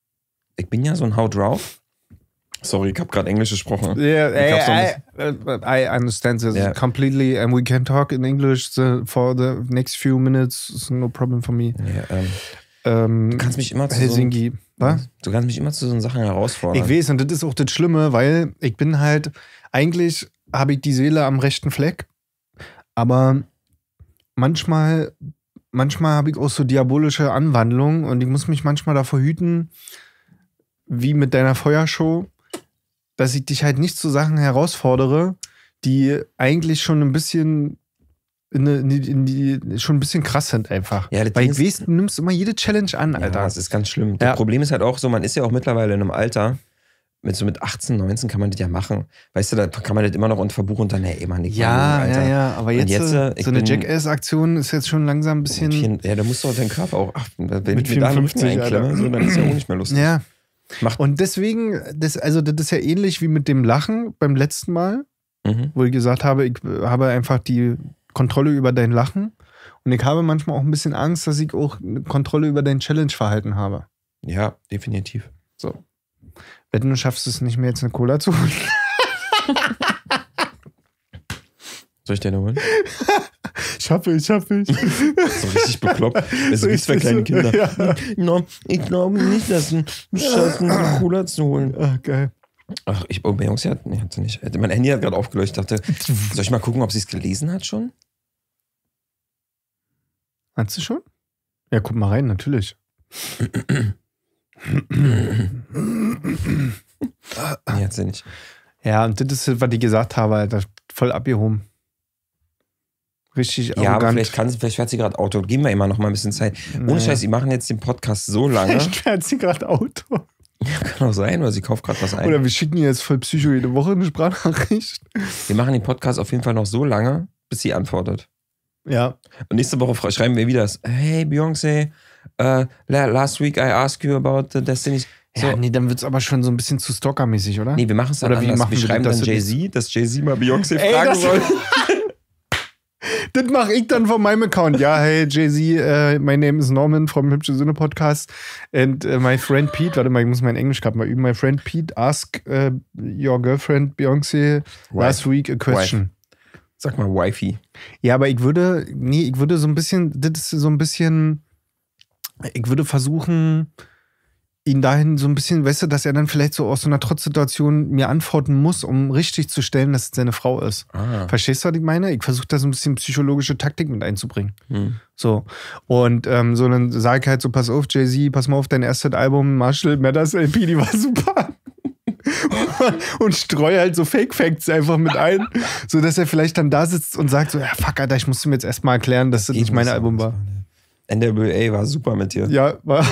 Speaker 2: Sorry, ich habe gerade Englisch gesprochen.
Speaker 1: Yeah, I understand this completely and we can talk in English for the next few minutes. It's no problem for me.
Speaker 2: Du kannst mich immer zu
Speaker 1: Helsinki. Was?
Speaker 2: Du kannst mich immer zu so Sachen herausfordern.
Speaker 1: Ich weiß, und das ist auch das Schlimme, weil ich bin halt, eigentlich habe ich die Seele am rechten Fleck, aber manchmal habe ich auch so diabolische Anwandlungen und ich muss mich manchmal davor hüten, wie mit deiner Feuershow, dass ich dich halt nicht zu Sachen herausfordere, die eigentlich schon ein bisschen schon ein bisschen krass sind einfach.
Speaker 2: Ja,
Speaker 1: weil ich weiß, du nimmst immer jede Challenge an, Alter.
Speaker 2: Ja, das ist ganz schlimm. Das Problem ist halt auch so, man ist ja auch mittlerweile in einem Alter, mit 18, 19 kann man das ja machen. Weißt du, da kann man das immer noch unter Verbuch und dann, hey, man, ich
Speaker 1: Ja, aber jetzt so eine Jackass-Aktion ist jetzt schon langsam ein bisschen...
Speaker 2: Ja, da musst du auch deinen Körper auch, wenn
Speaker 1: mit
Speaker 2: ich mir da einen
Speaker 1: 54,
Speaker 2: einklemme, so, dann ist ja auch nicht mehr lustig.
Speaker 1: Ja. Und deswegen, das ist ja ähnlich wie mit dem Lachen beim letzten Mal, wo ich gesagt habe, ich habe einfach die Kontrolle über dein Lachen und ich habe manchmal auch ein bisschen Angst, dass ich auch eine Kontrolle über dein Challenge-Verhalten habe.
Speaker 2: Ja, definitiv.
Speaker 1: So. Wetten, du schaffst es nicht mehr, jetzt eine Cola zu holen.
Speaker 2: Soll ich dir eine holen?
Speaker 1: Schaffe ich.
Speaker 2: So richtig bekloppt. Also wie zwei kleine Kinder. Ja. No, ich glaube nicht, dass du schaffst, eine Cola zu holen.
Speaker 1: Ach, geil.
Speaker 2: Ach, Jungs, hat sie nicht. Mein Handy hat gerade aufgeleuchtet. Ich dachte, soll ich mal gucken, ob sie es gelesen hat schon?
Speaker 1: Hat sie schon? Ja, guck mal rein, natürlich.
Speaker 2: Nee, hat sie nicht.
Speaker 1: Ja, und das ist, was ich gesagt habe, Alter, voll abgehoben. Richtig arrogant.
Speaker 2: Ja, aber vielleicht fährt sie gerade Auto. Geben wir immer noch mal ein bisschen Zeit. Ohne Scheiß, die machen jetzt den Podcast so lange.
Speaker 1: Vielleicht fährt sie gerade Auto.
Speaker 2: Ja, kann auch sein, weil sie kauft gerade was ein.
Speaker 1: Oder wir schicken ihr jetzt voll Psycho jede Woche eine Sprachnachricht.
Speaker 2: Wir machen den Podcast auf jeden Fall noch so lange, bis sie antwortet.
Speaker 1: Ja.
Speaker 2: Und nächste Woche schreiben wir wieder, hey Beyoncé, last week I asked you about the Destiny's. So.
Speaker 1: Ja, nee, dann wird es aber schon so ein bisschen zu stalkermäßig, oder?
Speaker 2: Nee, wir machen es dann anders. Wir schreiben dann Jay-Z, dass Jay-Z mal Beyoncé fragen soll.
Speaker 1: Das mache ich dann von meinem Account. Ja, hey Jay-Z, my name is Norman from Hübsche Sinne Podcast and my friend Pete, warte mal, ich muss mein Englisch gerade mal üben. My friend Pete asked your girlfriend Beyoncé last week a question.
Speaker 2: Wife. Sag mal Wifey.
Speaker 1: Ja, aber ich würde so ein bisschen, das ist so ein bisschen, ich würde versuchen, ihn dahin so ein bisschen, weißt du, dass er dann vielleicht so aus so einer Trotzsituation mir antworten muss, um richtig zu stellen, dass es seine Frau ist.
Speaker 2: Ah.
Speaker 1: Verstehst du, was ich meine? Ich versuche da so ein bisschen psychologische Taktik mit einzubringen. So. Und so dann sage ich halt so, pass auf, Jay-Z, pass mal auf, dein erstes Album, Marshall Mathers LP, die war super. Und streue halt so Fake-Facts einfach mit ein, sodass er vielleicht dann da sitzt und sagt so, ja fuck, Alter, ich musste mir jetzt erstmal erklären, dass das nicht mein Album war.
Speaker 2: NWA war super mit dir.
Speaker 1: Ja, war.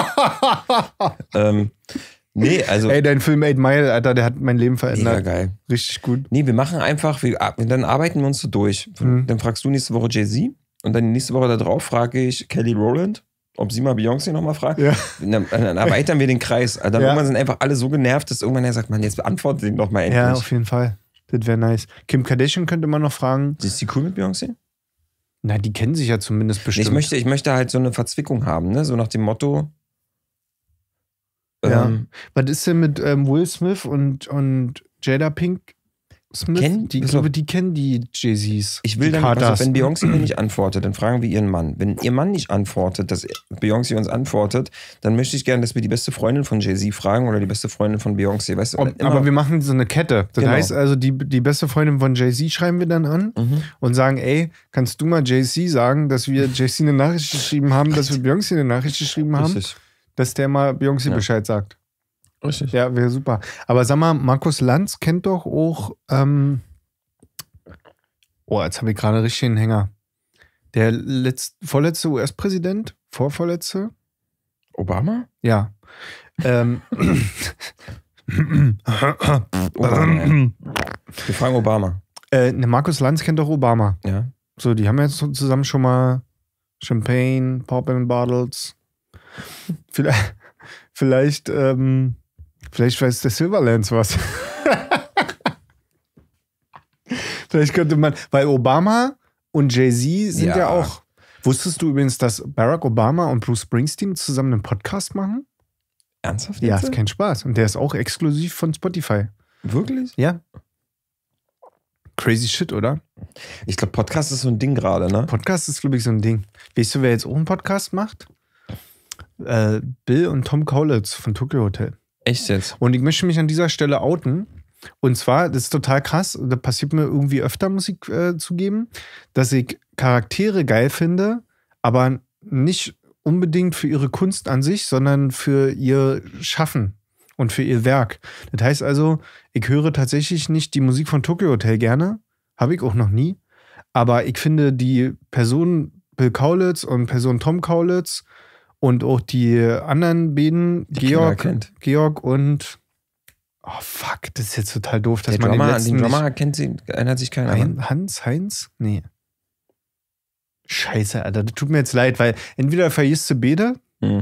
Speaker 2: Nee, also.
Speaker 1: Ey, dein Film 8 Mile, Alter, der hat mein Leben verändert.
Speaker 2: Mega geil.
Speaker 1: Richtig gut.
Speaker 2: Nee, wir machen einfach, dann arbeiten wir uns so durch. Dann fragst du nächste Woche Jay-Z und dann die nächste Woche da drauf frage ich Kelly Rowland, ob sie mal Beyoncé nochmal fragt. Ja. Dann erweitern wir den Kreis. Dann irgendwann sind einfach alle so genervt, dass irgendwann er sagt, man, jetzt beantwortet ihn doch mal endlich.
Speaker 1: Ja, auf jeden Fall. Das wäre nice. Kim Kardashian könnte man noch fragen.
Speaker 2: Ist die cool mit Beyoncé?
Speaker 1: Na, die kennen sich ja zumindest bestimmt.
Speaker 2: Ich möchte halt so eine Verzwickung haben, ne? So nach dem Motto.
Speaker 1: Ja. Was ist denn mit Will Smith und Jada Pink? Smith,
Speaker 2: Kennt-
Speaker 1: ich glaube, die kennen die Jay-Z's.
Speaker 2: Ich will
Speaker 1: die
Speaker 2: dann,
Speaker 1: Carters.
Speaker 2: wenn Beyoncé mir nicht antwortet, dann fragen wir ihren Mann. Wenn ihr Mann nicht antwortet, dass Beyoncé uns antwortet, dann möchte ich gerne, dass wir die beste Freundin von Jay-Z fragen oder die beste Freundin von Beyoncé. Weißt du,
Speaker 1: Aber wir machen so eine Kette. Das
Speaker 2: Genau.
Speaker 1: heißt also, die beste Freundin von Jay-Z schreiben wir dann an und sagen, ey, kannst du mal Jay-Z sagen, dass wir Jay-Z eine Nachricht geschrieben haben, dass wir Beyoncé eine Nachricht geschrieben haben,
Speaker 2: Richtig.
Speaker 1: dass der mal Beyoncé Bescheid sagt.
Speaker 2: Richtig.
Speaker 1: Ja, wäre super. Aber sag mal, Markus Lanz kennt doch auch, jetzt habe ich gerade richtig den Hänger. Der vorletzte US-Präsident? Vorvorletzte?
Speaker 2: Obama?
Speaker 1: Ja.
Speaker 2: Obama, ja. Wir fragen Obama.
Speaker 1: Markus Lanz kennt doch Obama.
Speaker 2: Ja.
Speaker 1: So, die haben jetzt so zusammen schon mal Champagne, Poppin' Bottles. Vielleicht weiß der Silverlands was. Vielleicht könnte man, weil Obama und Jay-Z sind ja auch. Wusstest du übrigens, dass Barack Obama und Bruce Springsteen zusammen einen Podcast machen?
Speaker 2: Ernsthaft?
Speaker 1: Ja,
Speaker 2: jetzt?
Speaker 1: ist kein Spaß. Und der ist auch exklusiv von Spotify.
Speaker 2: Wirklich?
Speaker 1: Ja. Crazy shit, oder?
Speaker 2: Ich glaube, Podcast ist so ein Ding gerade, ne?
Speaker 1: Podcast ist, glaube ich, so ein Ding. Weißt du, wer jetzt auch einen Podcast macht? Bill und Tom Kaulitz von Tokyo Hotel.
Speaker 2: Echt jetzt?
Speaker 1: Und ich möchte mich an dieser Stelle outen. Und zwar, das ist total krass, das passiert mir irgendwie öfter, muss ich zugeben, dass ich Charaktere geil finde, aber nicht unbedingt für ihre Kunst an sich, sondern für ihr Schaffen und für ihr Werk. Das heißt also, ich höre tatsächlich nicht die Musik von Tokyo Hotel gerne, habe ich auch noch nie, aber ich finde die Person Bill Kaulitz und Person Tom Kaulitz und auch die anderen beiden, Georg und oh fuck, das ist jetzt total doof, dass man
Speaker 2: den Drummer erinnert sich keiner an.
Speaker 1: Heinz? Nee. Scheiße, Alter, das tut mir jetzt leid, weil entweder vergisst du beide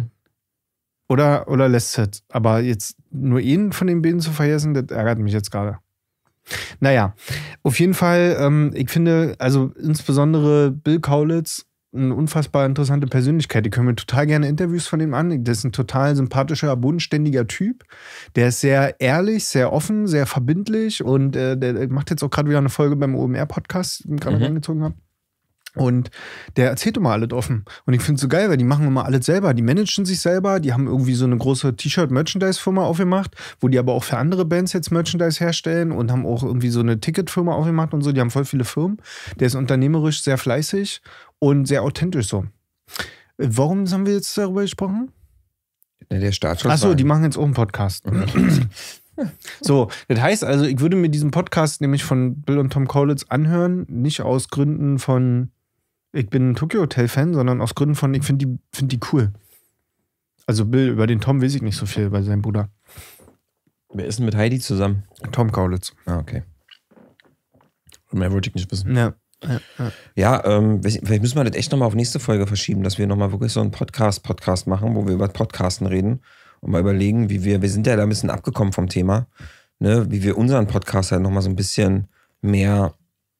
Speaker 1: oder lässt es. Aber jetzt nur einen von den beiden zu vergessen, das ärgert mich jetzt gerade. Naja, auf jeden Fall, ich finde, also insbesondere Bill Kaulitz, eine unfassbar interessante Persönlichkeit. Ich höre mir total gerne Interviews von ihm an. Das ist ein total sympathischer, bodenständiger Typ. Der ist sehr ehrlich, sehr offen, sehr verbindlich und der macht jetzt auch gerade wieder eine Folge beim OMR-Podcast, den ich gerade reingezogen habe. Und der erzählt immer alles offen. Und ich finde es so geil, weil die machen immer alles selber. Die managen sich selber. Die haben irgendwie so eine große T-Shirt-Merchandise-Firma aufgemacht, wo die aber auch für andere Bands jetzt Merchandise herstellen und haben auch irgendwie so eine Ticketfirma aufgemacht und so. Die haben voll viele Firmen. Der ist unternehmerisch sehr fleißig und sehr authentisch so. Warum haben wir jetzt darüber gesprochen?
Speaker 2: Der Startschuss.
Speaker 1: Achso, die machen jetzt auch einen Podcast. So, das heißt also, ich würde mir diesen Podcast nämlich von Bill und Tom Kaulitz anhören, nicht aus Gründen von ich bin ein Tokyo Hotel-Fan, sondern aus Gründen von, ich finde die cool. Also Bill, über den Tom weiß ich nicht so viel, bei seinem Bruder.
Speaker 2: Wer ist denn mit Heidi zusammen?
Speaker 1: Tom Kaulitz.
Speaker 2: Ah, okay. Mehr wollte ich nicht wissen.
Speaker 1: Ja.
Speaker 2: Ja, vielleicht müssen wir das echt nochmal auf nächste Folge verschieben, dass wir nochmal wirklich so einen Podcast machen, wo wir über Podcasten reden und mal überlegen, wie wir sind ja da ein bisschen abgekommen vom Thema, ne, wie wir unseren Podcast halt nochmal so ein bisschen mehr,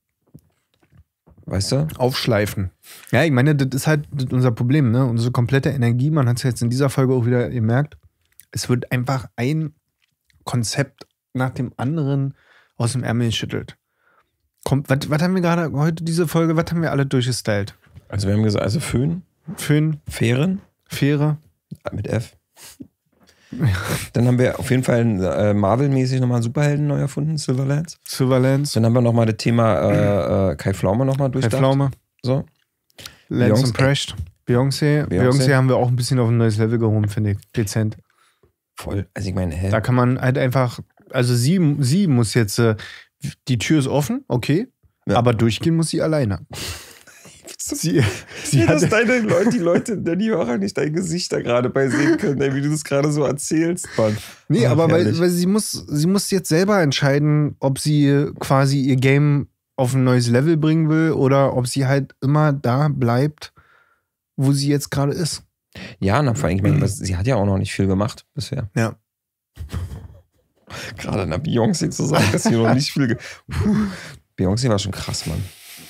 Speaker 2: weißt du?
Speaker 1: Aufschleifen. Ja, ich meine, das ist halt unser Problem, ne? Unsere komplette Energie, man hat es jetzt in dieser Folge auch wieder gemerkt, es wird einfach ein Konzept nach dem anderen aus dem Ärmel geschüttelt. Was haben wir gerade heute, diese Folge, was haben wir alle durchgestylt?
Speaker 2: Also wir haben gesagt, also Föhn, Fähren,
Speaker 1: Fähre.
Speaker 2: mit F. Dann haben wir auf jeden Fall Marvel-mäßig nochmal einen Superhelden neu erfunden, Silverlands. Dann haben wir nochmal das Thema Kai Pflaume nochmal durchdacht.
Speaker 1: Kai Pflaume.
Speaker 2: So.
Speaker 1: Lance and Precht. Beyoncé haben wir auch ein bisschen auf ein neues Level gehoben, finde ich. Dezent.
Speaker 2: Voll. Also ich meine,
Speaker 1: da kann man halt einfach, also sie muss jetzt, die Tür ist offen, okay, aber durchgehen muss sie alleine. Sie
Speaker 2: dass die Leute, die Hörer nicht dein Gesicht da gerade bei sehen können, wie du das gerade so erzählst, Mann.
Speaker 1: Nee, aber weil sie muss jetzt selber entscheiden, ob sie quasi ihr Game auf ein neues Level bringen will oder ob sie halt immer da bleibt, wo sie jetzt gerade ist.
Speaker 2: Ja, na, vor allem, ich meine, sie hat ja auch noch nicht viel gemacht bisher.
Speaker 1: Ja.
Speaker 2: Gerade einer Beyoncé zu sagen, dass sie noch nicht viel Beyoncé war schon krass, Mann.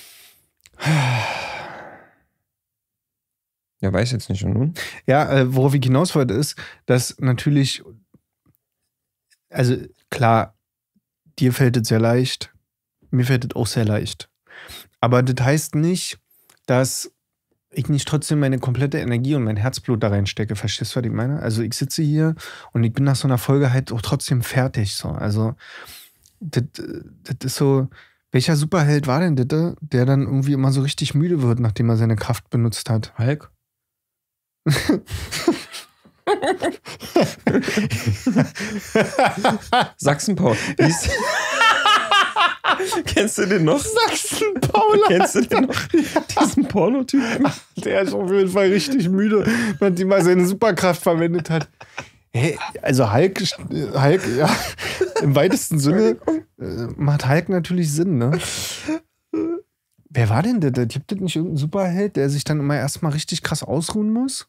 Speaker 2: Ja, weiß jetzt nicht. Und nun?
Speaker 1: Ja, worauf ich hinaus wollte, ist, dass natürlich, also klar, dir fällt es sehr leicht, Mir fällt das auch sehr leicht. Aber das heißt nicht, dass ich nicht trotzdem meine komplette Energie und mein Herzblut da reinstecke. Verstehst du, was ich meine? Also ich sitze hier und ich bin nach so einer Folge halt auch trotzdem fertig. So. Also das ist so, welcher Superheld war denn das, der dann irgendwie immer so richtig müde wird, nachdem er seine Kraft benutzt hat?
Speaker 2: Hulk? Sachsen-Paul. Kennst du den noch?
Speaker 1: Sachsen-Paul.
Speaker 2: Kennst du den noch? Diesen Pornotypen?
Speaker 1: Der ist auf jeden Fall richtig müde, nachdem er seine Superkraft verwendet hat. Hey, also Hulk, ja, im weitesten Sinne macht Hulk natürlich Sinn, ne? Wer war denn das? Gibt es nicht irgendeinen Superheld, der sich dann immer erstmal richtig krass ausruhen muss?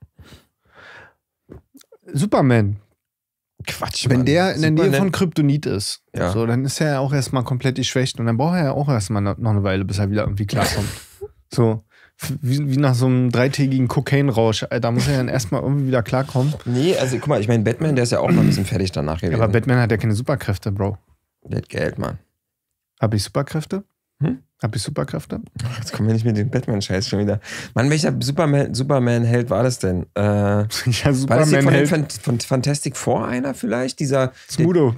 Speaker 1: Superman.
Speaker 2: Quatsch,
Speaker 1: Wenn
Speaker 2: Mann.
Speaker 1: der in der Nähe
Speaker 2: Superman.
Speaker 1: von Kryptonit ist,
Speaker 2: Ja.
Speaker 1: so, dann ist er ja auch erstmal komplett geschwächt und dann braucht er ja auch erstmal noch eine Weile, bis er wieder irgendwie klarkommt. So, wie nach so einem 3-tägigen Kokainrausch. Da muss er dann erstmal irgendwie wieder klarkommen.
Speaker 2: Nee, also guck mal, ich meine, Batman, der ist ja auch mal ein bisschen fertig danach gewesen.
Speaker 1: Aber Batman hat ja keine Superkräfte, Bro.
Speaker 2: Der hat Geld, Mann.
Speaker 1: Hab ich Superkräfte? Hab ich Superkräfte?
Speaker 2: Jetzt kommen wir nicht mit dem Batman-Scheiß schon wieder. Mann, welcher Superman-Held war das denn?
Speaker 1: Ja,
Speaker 2: War das hier
Speaker 1: Superman-Held.
Speaker 2: von Fantastic Four einer vielleicht? Dieser...
Speaker 1: Smudo.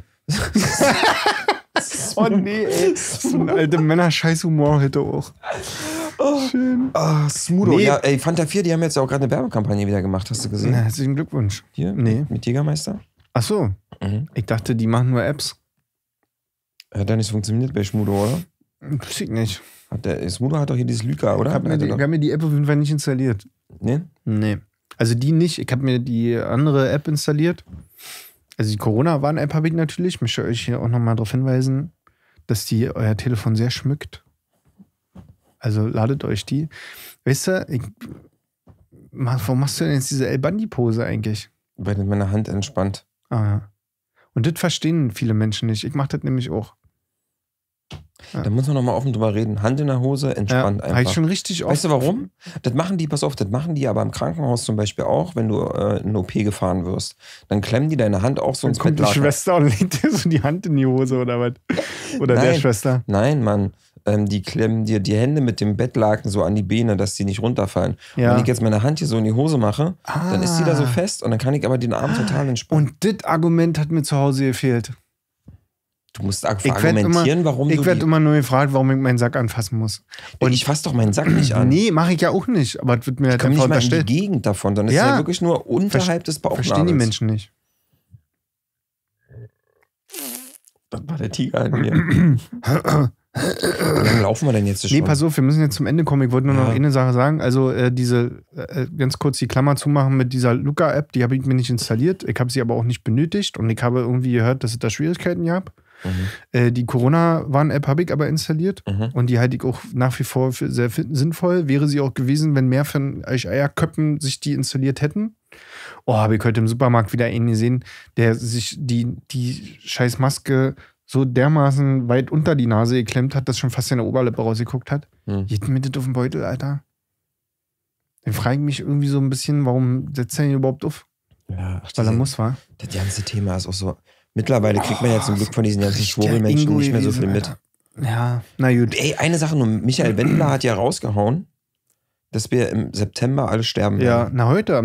Speaker 1: Oh nee, ey. So ein alter Männer-Scheiß-Humor hätte auch. Schön.
Speaker 2: Smudo.
Speaker 1: Nee.
Speaker 2: Ja, ey, Fanta 4, die haben jetzt auch gerade eine Werbekampagne wieder gemacht. Hast du gesehen?
Speaker 1: Na, herzlichen Glückwunsch.
Speaker 2: Hier?
Speaker 1: Nee.
Speaker 2: Mit Jägermeister?
Speaker 1: Ach so.
Speaker 2: Mhm.
Speaker 1: Ich dachte, die machen nur Apps.
Speaker 2: Hat ja nicht funktioniert bei Schmudo, oder?
Speaker 1: Weiß ich nicht.
Speaker 2: Smudo hat doch hier dieses Lyca, oder?
Speaker 1: Ich habe mir die App auf jeden Fall nicht installiert.
Speaker 2: Nee?
Speaker 1: Nee. Also die nicht. Ich habe mir die andere App installiert. Also die Corona-Warn-App habe ich natürlich. Ich möchte euch hier auch nochmal darauf hinweisen, dass die euer Telefon sehr schmückt. Also ladet euch die. Weißt du, warum machst du denn jetzt diese El Bandi-Pose eigentlich?
Speaker 2: Weil meine Hand entspannt.
Speaker 1: Ah ja. Und das verstehen viele Menschen nicht. Ich mache das nämlich auch. Ja.
Speaker 2: Da muss man nochmal offen drüber reden. Hand in der Hose, entspannt
Speaker 1: Habe ich
Speaker 2: einfach.
Speaker 1: schon richtig oft.
Speaker 2: Weißt du warum? Das machen die, pass auf, das machen die aber im Krankenhaus zum Beispiel auch, wenn du in eine OP gefahren wirst. Dann klemmen die deine Hand auch so
Speaker 1: Dann
Speaker 2: ins
Speaker 1: kommt die
Speaker 2: Bettlaken.
Speaker 1: Schwester und legt dir so die Hand in die Hose oder was? Oder der
Speaker 2: Nein.
Speaker 1: Schwester.
Speaker 2: Nein, Mann. Die klemmen dir die Hände mit dem Bettlaken so an die Beine, dass die nicht runterfallen.
Speaker 1: Ja.
Speaker 2: Wenn ich jetzt meine Hand hier so in die Hose mache, dann ist die da so fest und dann kann ich aber den Arm total entspannen.
Speaker 1: Und das Argument hat mir zu Hause gefehlt.
Speaker 2: Du musst
Speaker 1: Ich
Speaker 2: argumentieren, warum du
Speaker 1: werde immer nur gefragt, warum ich meinen Sack anfassen muss.
Speaker 2: Und ich fasse doch meinen Sack nicht an.
Speaker 1: Nee, mache ich ja auch nicht. Aber das wird mir
Speaker 2: ich
Speaker 1: halt
Speaker 2: komme
Speaker 1: einfach
Speaker 2: nicht mal in die
Speaker 1: unterstellt.
Speaker 2: Gegend davon, sondern es ist ja wirklich nur unterhalb des Bauchnabels.
Speaker 1: Verstehen die Menschen nicht.
Speaker 2: Das war der Tiger in mir. Wie lange laufen wir denn jetzt schon?
Speaker 1: Nee, pass auf, wir müssen jetzt zum Ende kommen. Ich wollte nur noch eine Sache sagen. Also ganz kurz die Klammer zumachen mit dieser Luca-App, die habe ich mir nicht installiert. Ich habe sie aber auch nicht benötigt und ich habe irgendwie gehört, dass es da Schwierigkeiten gab. Die Corona-Warn-App habe ich aber installiert und die halte ich auch nach wie vor für sehr sinnvoll. Wäre sie auch gewesen, wenn mehr von euch Eierköppen sich die installiert hätten. Oh, habe ich heute im Supermarkt wieder einen gesehen, der sich die scheiß Maske so dermaßen weit unter die Nase geklemmt hat, dass schon fast seine Oberlippe rausgeguckt hat. Geht mir das auf den Beutel, Alter? Dann frage ich mich irgendwie so ein bisschen, warum setzt er ihn überhaupt auf?
Speaker 2: Ja,
Speaker 1: Weil er muss, wa?
Speaker 2: Das ganze Thema ist auch so. Mittlerweile kriegt man ja zum Glück von diesen ganzen Schwurbelmenschen nicht mehr so viel mit.
Speaker 1: Ja, na gut.
Speaker 2: Ey, eine Sache nur. Michael Wendler hat ja rausgehauen, dass wir im September alle sterben
Speaker 1: Ja,
Speaker 2: werden.
Speaker 1: na heute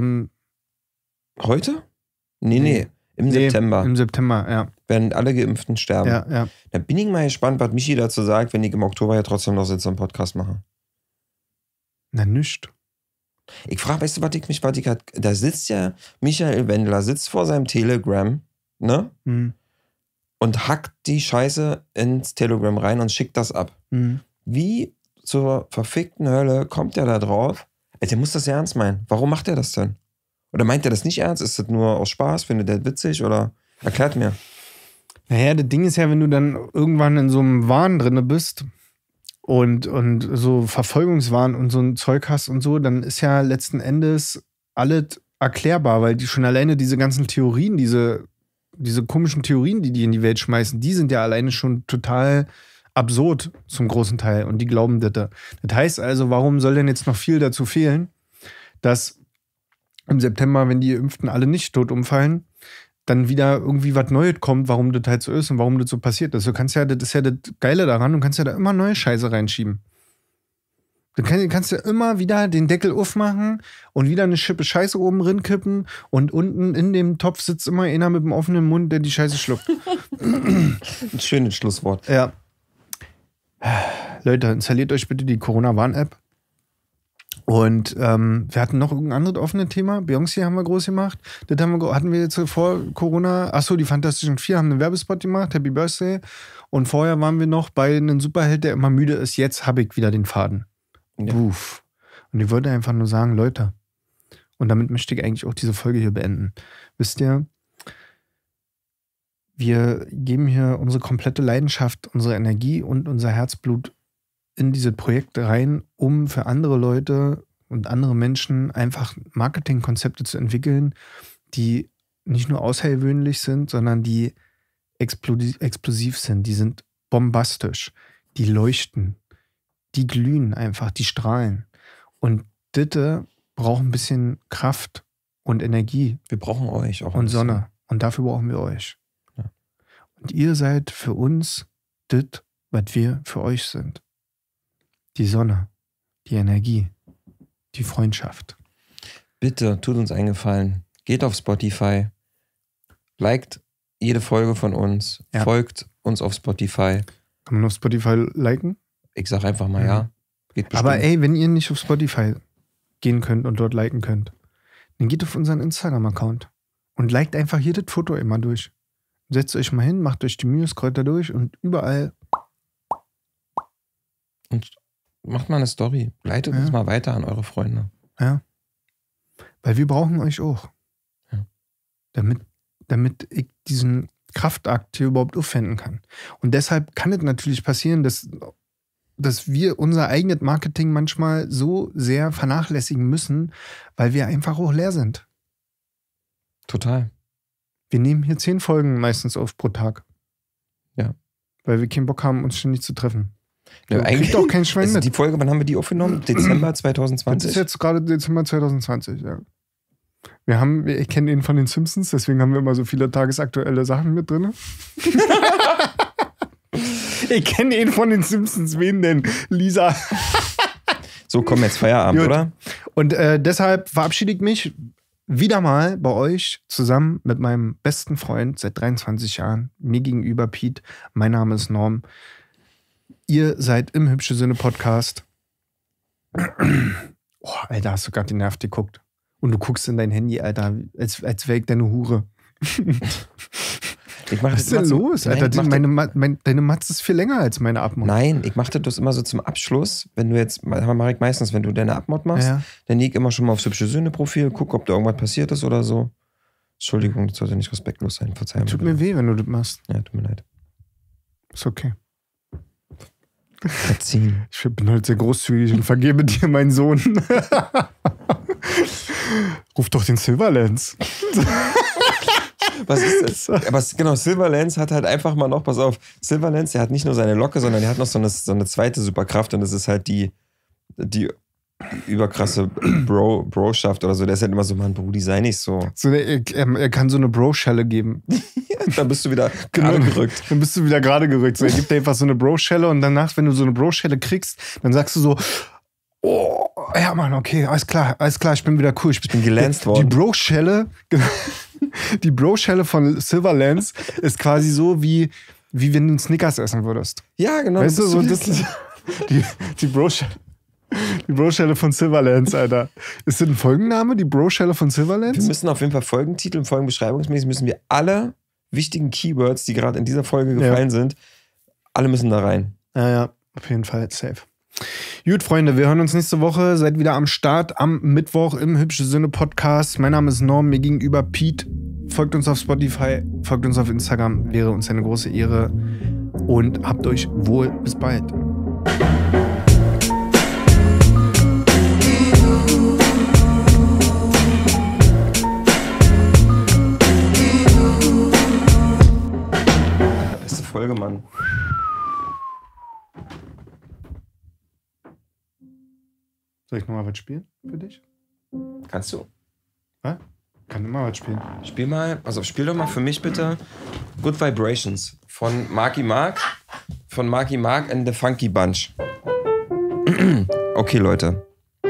Speaker 2: Heute? Nee. Im September
Speaker 1: Im September, ja.
Speaker 2: werden alle Geimpften sterben.
Speaker 1: Ja.
Speaker 2: Da bin ich mal gespannt, was Michi dazu sagt, wenn ich im Oktober ja trotzdem noch sitze und Podcast mache.
Speaker 1: Na, nischt.
Speaker 2: Ich frage, weißt du, da sitzt ja Michael Wendler, sitzt vor seinem Telegram, ne? Und hackt die Scheiße ins Telegram rein und schickt das ab. Wie zur verfickten Hölle kommt der da drauf? Ey, der muss das ja ernst meinen. Warum macht er das denn? Oder meint er das nicht ernst? Ist das nur aus Spaß? Findet er das witzig? Oder erklärt mir.
Speaker 1: Naja, das Ding ist ja, wenn du dann irgendwann in so einem Wahn drinne bist und so Verfolgungswahn und so ein Zeug hast und so, dann ist ja letzten Endes alles erklärbar, weil die schon alleine diese ganzen Theorien, diese komischen Theorien, die in die Welt schmeißen, die sind ja alleine schon total absurd zum großen Teil und die glauben das. Das heißt also, warum soll denn jetzt noch viel dazu fehlen, dass im September, wenn die Geimpften alle nicht tot umfallen, dann wieder irgendwie was Neues kommt, warum das halt so ist und warum das so passiert ist. Das ist ja das Geile daran, du kannst ja da immer neue Scheiße reinschieben. Du kannst ja immer wieder den Deckel aufmachen und wieder eine Schippe Scheiße oben drin kippen und unten in dem Topf sitzt immer einer mit dem offenen Mund, der die Scheiße schluckt.
Speaker 2: Ein schönes Schlusswort.
Speaker 1: Ja. Leute, installiert euch bitte die Corona-Warn-App. Und wir hatten noch irgendein anderes offenes Thema. Beyoncé haben wir groß gemacht. Das hatten wir jetzt vor Corona. Achso, die Fantastischen Vier haben einen Werbespot gemacht. Happy Birthday. Und vorher waren wir noch bei einem Superheld, der immer müde ist. Jetzt habe ich wieder den Faden. Ja. Uff. Und ich wollte einfach nur sagen, Leute, und damit möchte ich eigentlich auch diese Folge hier beenden. Wisst ihr, wir geben hier unsere komplette Leidenschaft, unsere Energie und unser Herzblut in diese Projekte rein, um für andere Leute und andere Menschen einfach Marketingkonzepte zu entwickeln, die nicht nur außergewöhnlich sind, sondern die explosiv sind. Die sind bombastisch. Die leuchten. Die glühen einfach, die strahlen. Und das braucht ein bisschen Kraft und Energie.
Speaker 2: Wir brauchen euch auch.
Speaker 1: Und Sonne. Und dafür brauchen wir euch. Ja. Und ihr seid für uns das, was wir für euch sind. Die Sonne, die Energie, die Freundschaft.
Speaker 2: Bitte, tut uns einen Gefallen. Geht auf Spotify. Liked jede Folge von uns. Ja. Folgt uns auf Spotify.
Speaker 1: Kann man auf Spotify liken?
Speaker 2: Ich sag einfach mal ja.
Speaker 1: Geht bestimmt. Aber ey, wenn ihr nicht auf Spotify gehen könnt und dort liken könnt, dann geht auf unseren Instagram-Account und liked einfach hier das Foto immer durch. Setzt euch mal hin, macht euch die Mühe, scrollt da durch und überall.
Speaker 2: Und macht mal eine Story. Leitet uns mal weiter an eure Freunde.
Speaker 1: Ja. Weil wir brauchen euch auch. Ja. Damit ich diesen Kraftakt hier überhaupt aufwenden kann. Und deshalb kann es natürlich passieren, dass wir unser eigenes Marketing manchmal so sehr vernachlässigen müssen, weil wir einfach auch leer sind.
Speaker 2: Total.
Speaker 1: Wir nehmen hier 10 Folgen meistens auf pro Tag.
Speaker 2: Ja.
Speaker 1: Weil wir keinen Bock haben, uns ständig zu treffen.
Speaker 2: Ja, eigentlich auch kein Schwein mit. Die Folge, wann haben wir die aufgenommen? Dezember 2020?
Speaker 1: Das ist jetzt gerade Dezember 2020, ja. Ich kenne ihn von den Simpsons, deswegen haben wir immer so viele tagesaktuelle Sachen mit drin. Ich kenne ihn von den Simpsons, wen denn? Lisa.
Speaker 2: So, komm, jetzt Feierabend, oder?
Speaker 1: Und deshalb verabschiede ich mich wieder mal bei euch zusammen mit meinem besten Freund seit 23 Jahren. Mir gegenüber Pete. Mein Name ist Norm. Ihr seid im Hübsche Sinne Podcast. Oh, Alter, hast du gerade den Nerv geguckt. Und du guckst in dein Handy, Alter, als wäre ich deine Hure. Was ist denn los, Alter? Deine Matze ist viel länger als meine Abmod.
Speaker 2: Nein, ich mache das immer so zum Abschluss. Wenn du jetzt, mache ich meistens, wenn du deine Abmod machst, dann lieg immer schon mal aufs Hübsche Söhne-Profil, guck, ob da irgendwas passiert ist oder so. Entschuldigung, das sollte nicht respektlos sein. Verzeihung.
Speaker 1: Tut mir weh, wenn du das machst.
Speaker 2: Ja, tut mir leid.
Speaker 1: Ist okay.
Speaker 2: Verziehen.
Speaker 1: Ich bin heute sehr großzügig und vergebe dir, meinen Sohn. Ruf doch den Silverlens.
Speaker 2: Was ist das? Aber genau, Silverlens hat halt einfach mal noch, pass auf, Silverlens, der hat nicht nur seine Locke, sondern der hat noch so eine zweite Superkraft und das ist halt die überkrasse Bro-Schaft oder so. Der ist halt immer so, Mann, Brudi, sei nicht so.
Speaker 1: Er kann so eine Bro-Schelle geben.
Speaker 2: Dann bist du wieder gerade gerückt.
Speaker 1: Dann bist du wieder gerade gerückt. So, er gibt dir einfach so eine Bro-Schelle und danach, wenn du so eine Bro-Schelle kriegst, dann sagst du so, oh, ja Mann, okay, alles klar, ich bin wieder cool. Ich bin
Speaker 2: gelanzt worden.
Speaker 1: Die Bro-Schelle von Silverlens ist quasi so, wie wenn du einen Snickers essen würdest.
Speaker 2: Ja, genau.
Speaker 1: Weißt du, so das ist die Bro-Schelle. Die Bro-Schelle von Silverlens, Alter. Ist das ein Folgenname, die Bro-Schelle von Silverlens?
Speaker 2: Wir müssen auf jeden Fall Folgentitel und folgenbeschreibungsmäßig müssen wir alle wichtigen Keywords, die gerade in dieser Folge gefallen sind, alle müssen da rein.
Speaker 1: Ja, auf jeden Fall, safe. Gut, Freunde, wir hören uns nächste Woche. Seid wieder am Start am Mittwoch im Hübsche Sinne Podcast. Mein Name ist Norm, mir gegenüber Pete. Folgt uns auf Spotify, folgt uns auf Instagram. Wäre uns eine große Ehre. Und habt euch wohl. Bis bald.
Speaker 2: Beste Folge, Mann.
Speaker 1: Soll ich nochmal was spielen für dich?
Speaker 2: Kannst du?
Speaker 1: Hä? Kann immer was spielen.
Speaker 2: Spiel doch mal für mich bitte Good Vibrations von Marky Mark and the Funky Bunch. Okay, Leute.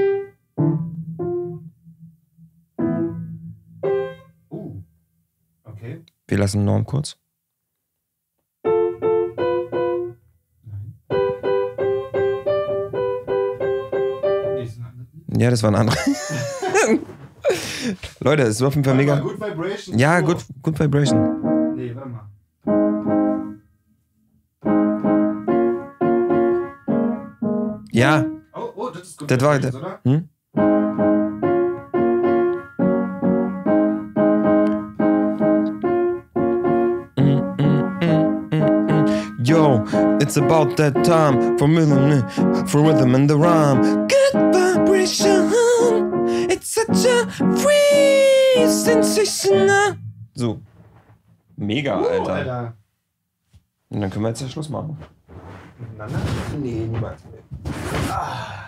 Speaker 1: Okay.
Speaker 2: Wir lassen Norm kurz. Ja, das war ein anderer. Leute, es ist auf jeden Fall mega.
Speaker 1: Good Vibration.
Speaker 2: Ja, Good Vibration.
Speaker 1: Nee, warte mal.
Speaker 2: Ja.
Speaker 1: Oh, das ist Good
Speaker 2: Das war
Speaker 1: Vibrations,
Speaker 2: der.
Speaker 1: oder?
Speaker 2: Hm? Yo, it's about that time for rhythm and the rhyme. Good vibration, it's such a free sensation. So. Mega, Alter. Und dann können wir jetzt ja Schluss machen.
Speaker 1: Miteinander?
Speaker 2: Nee, niemals.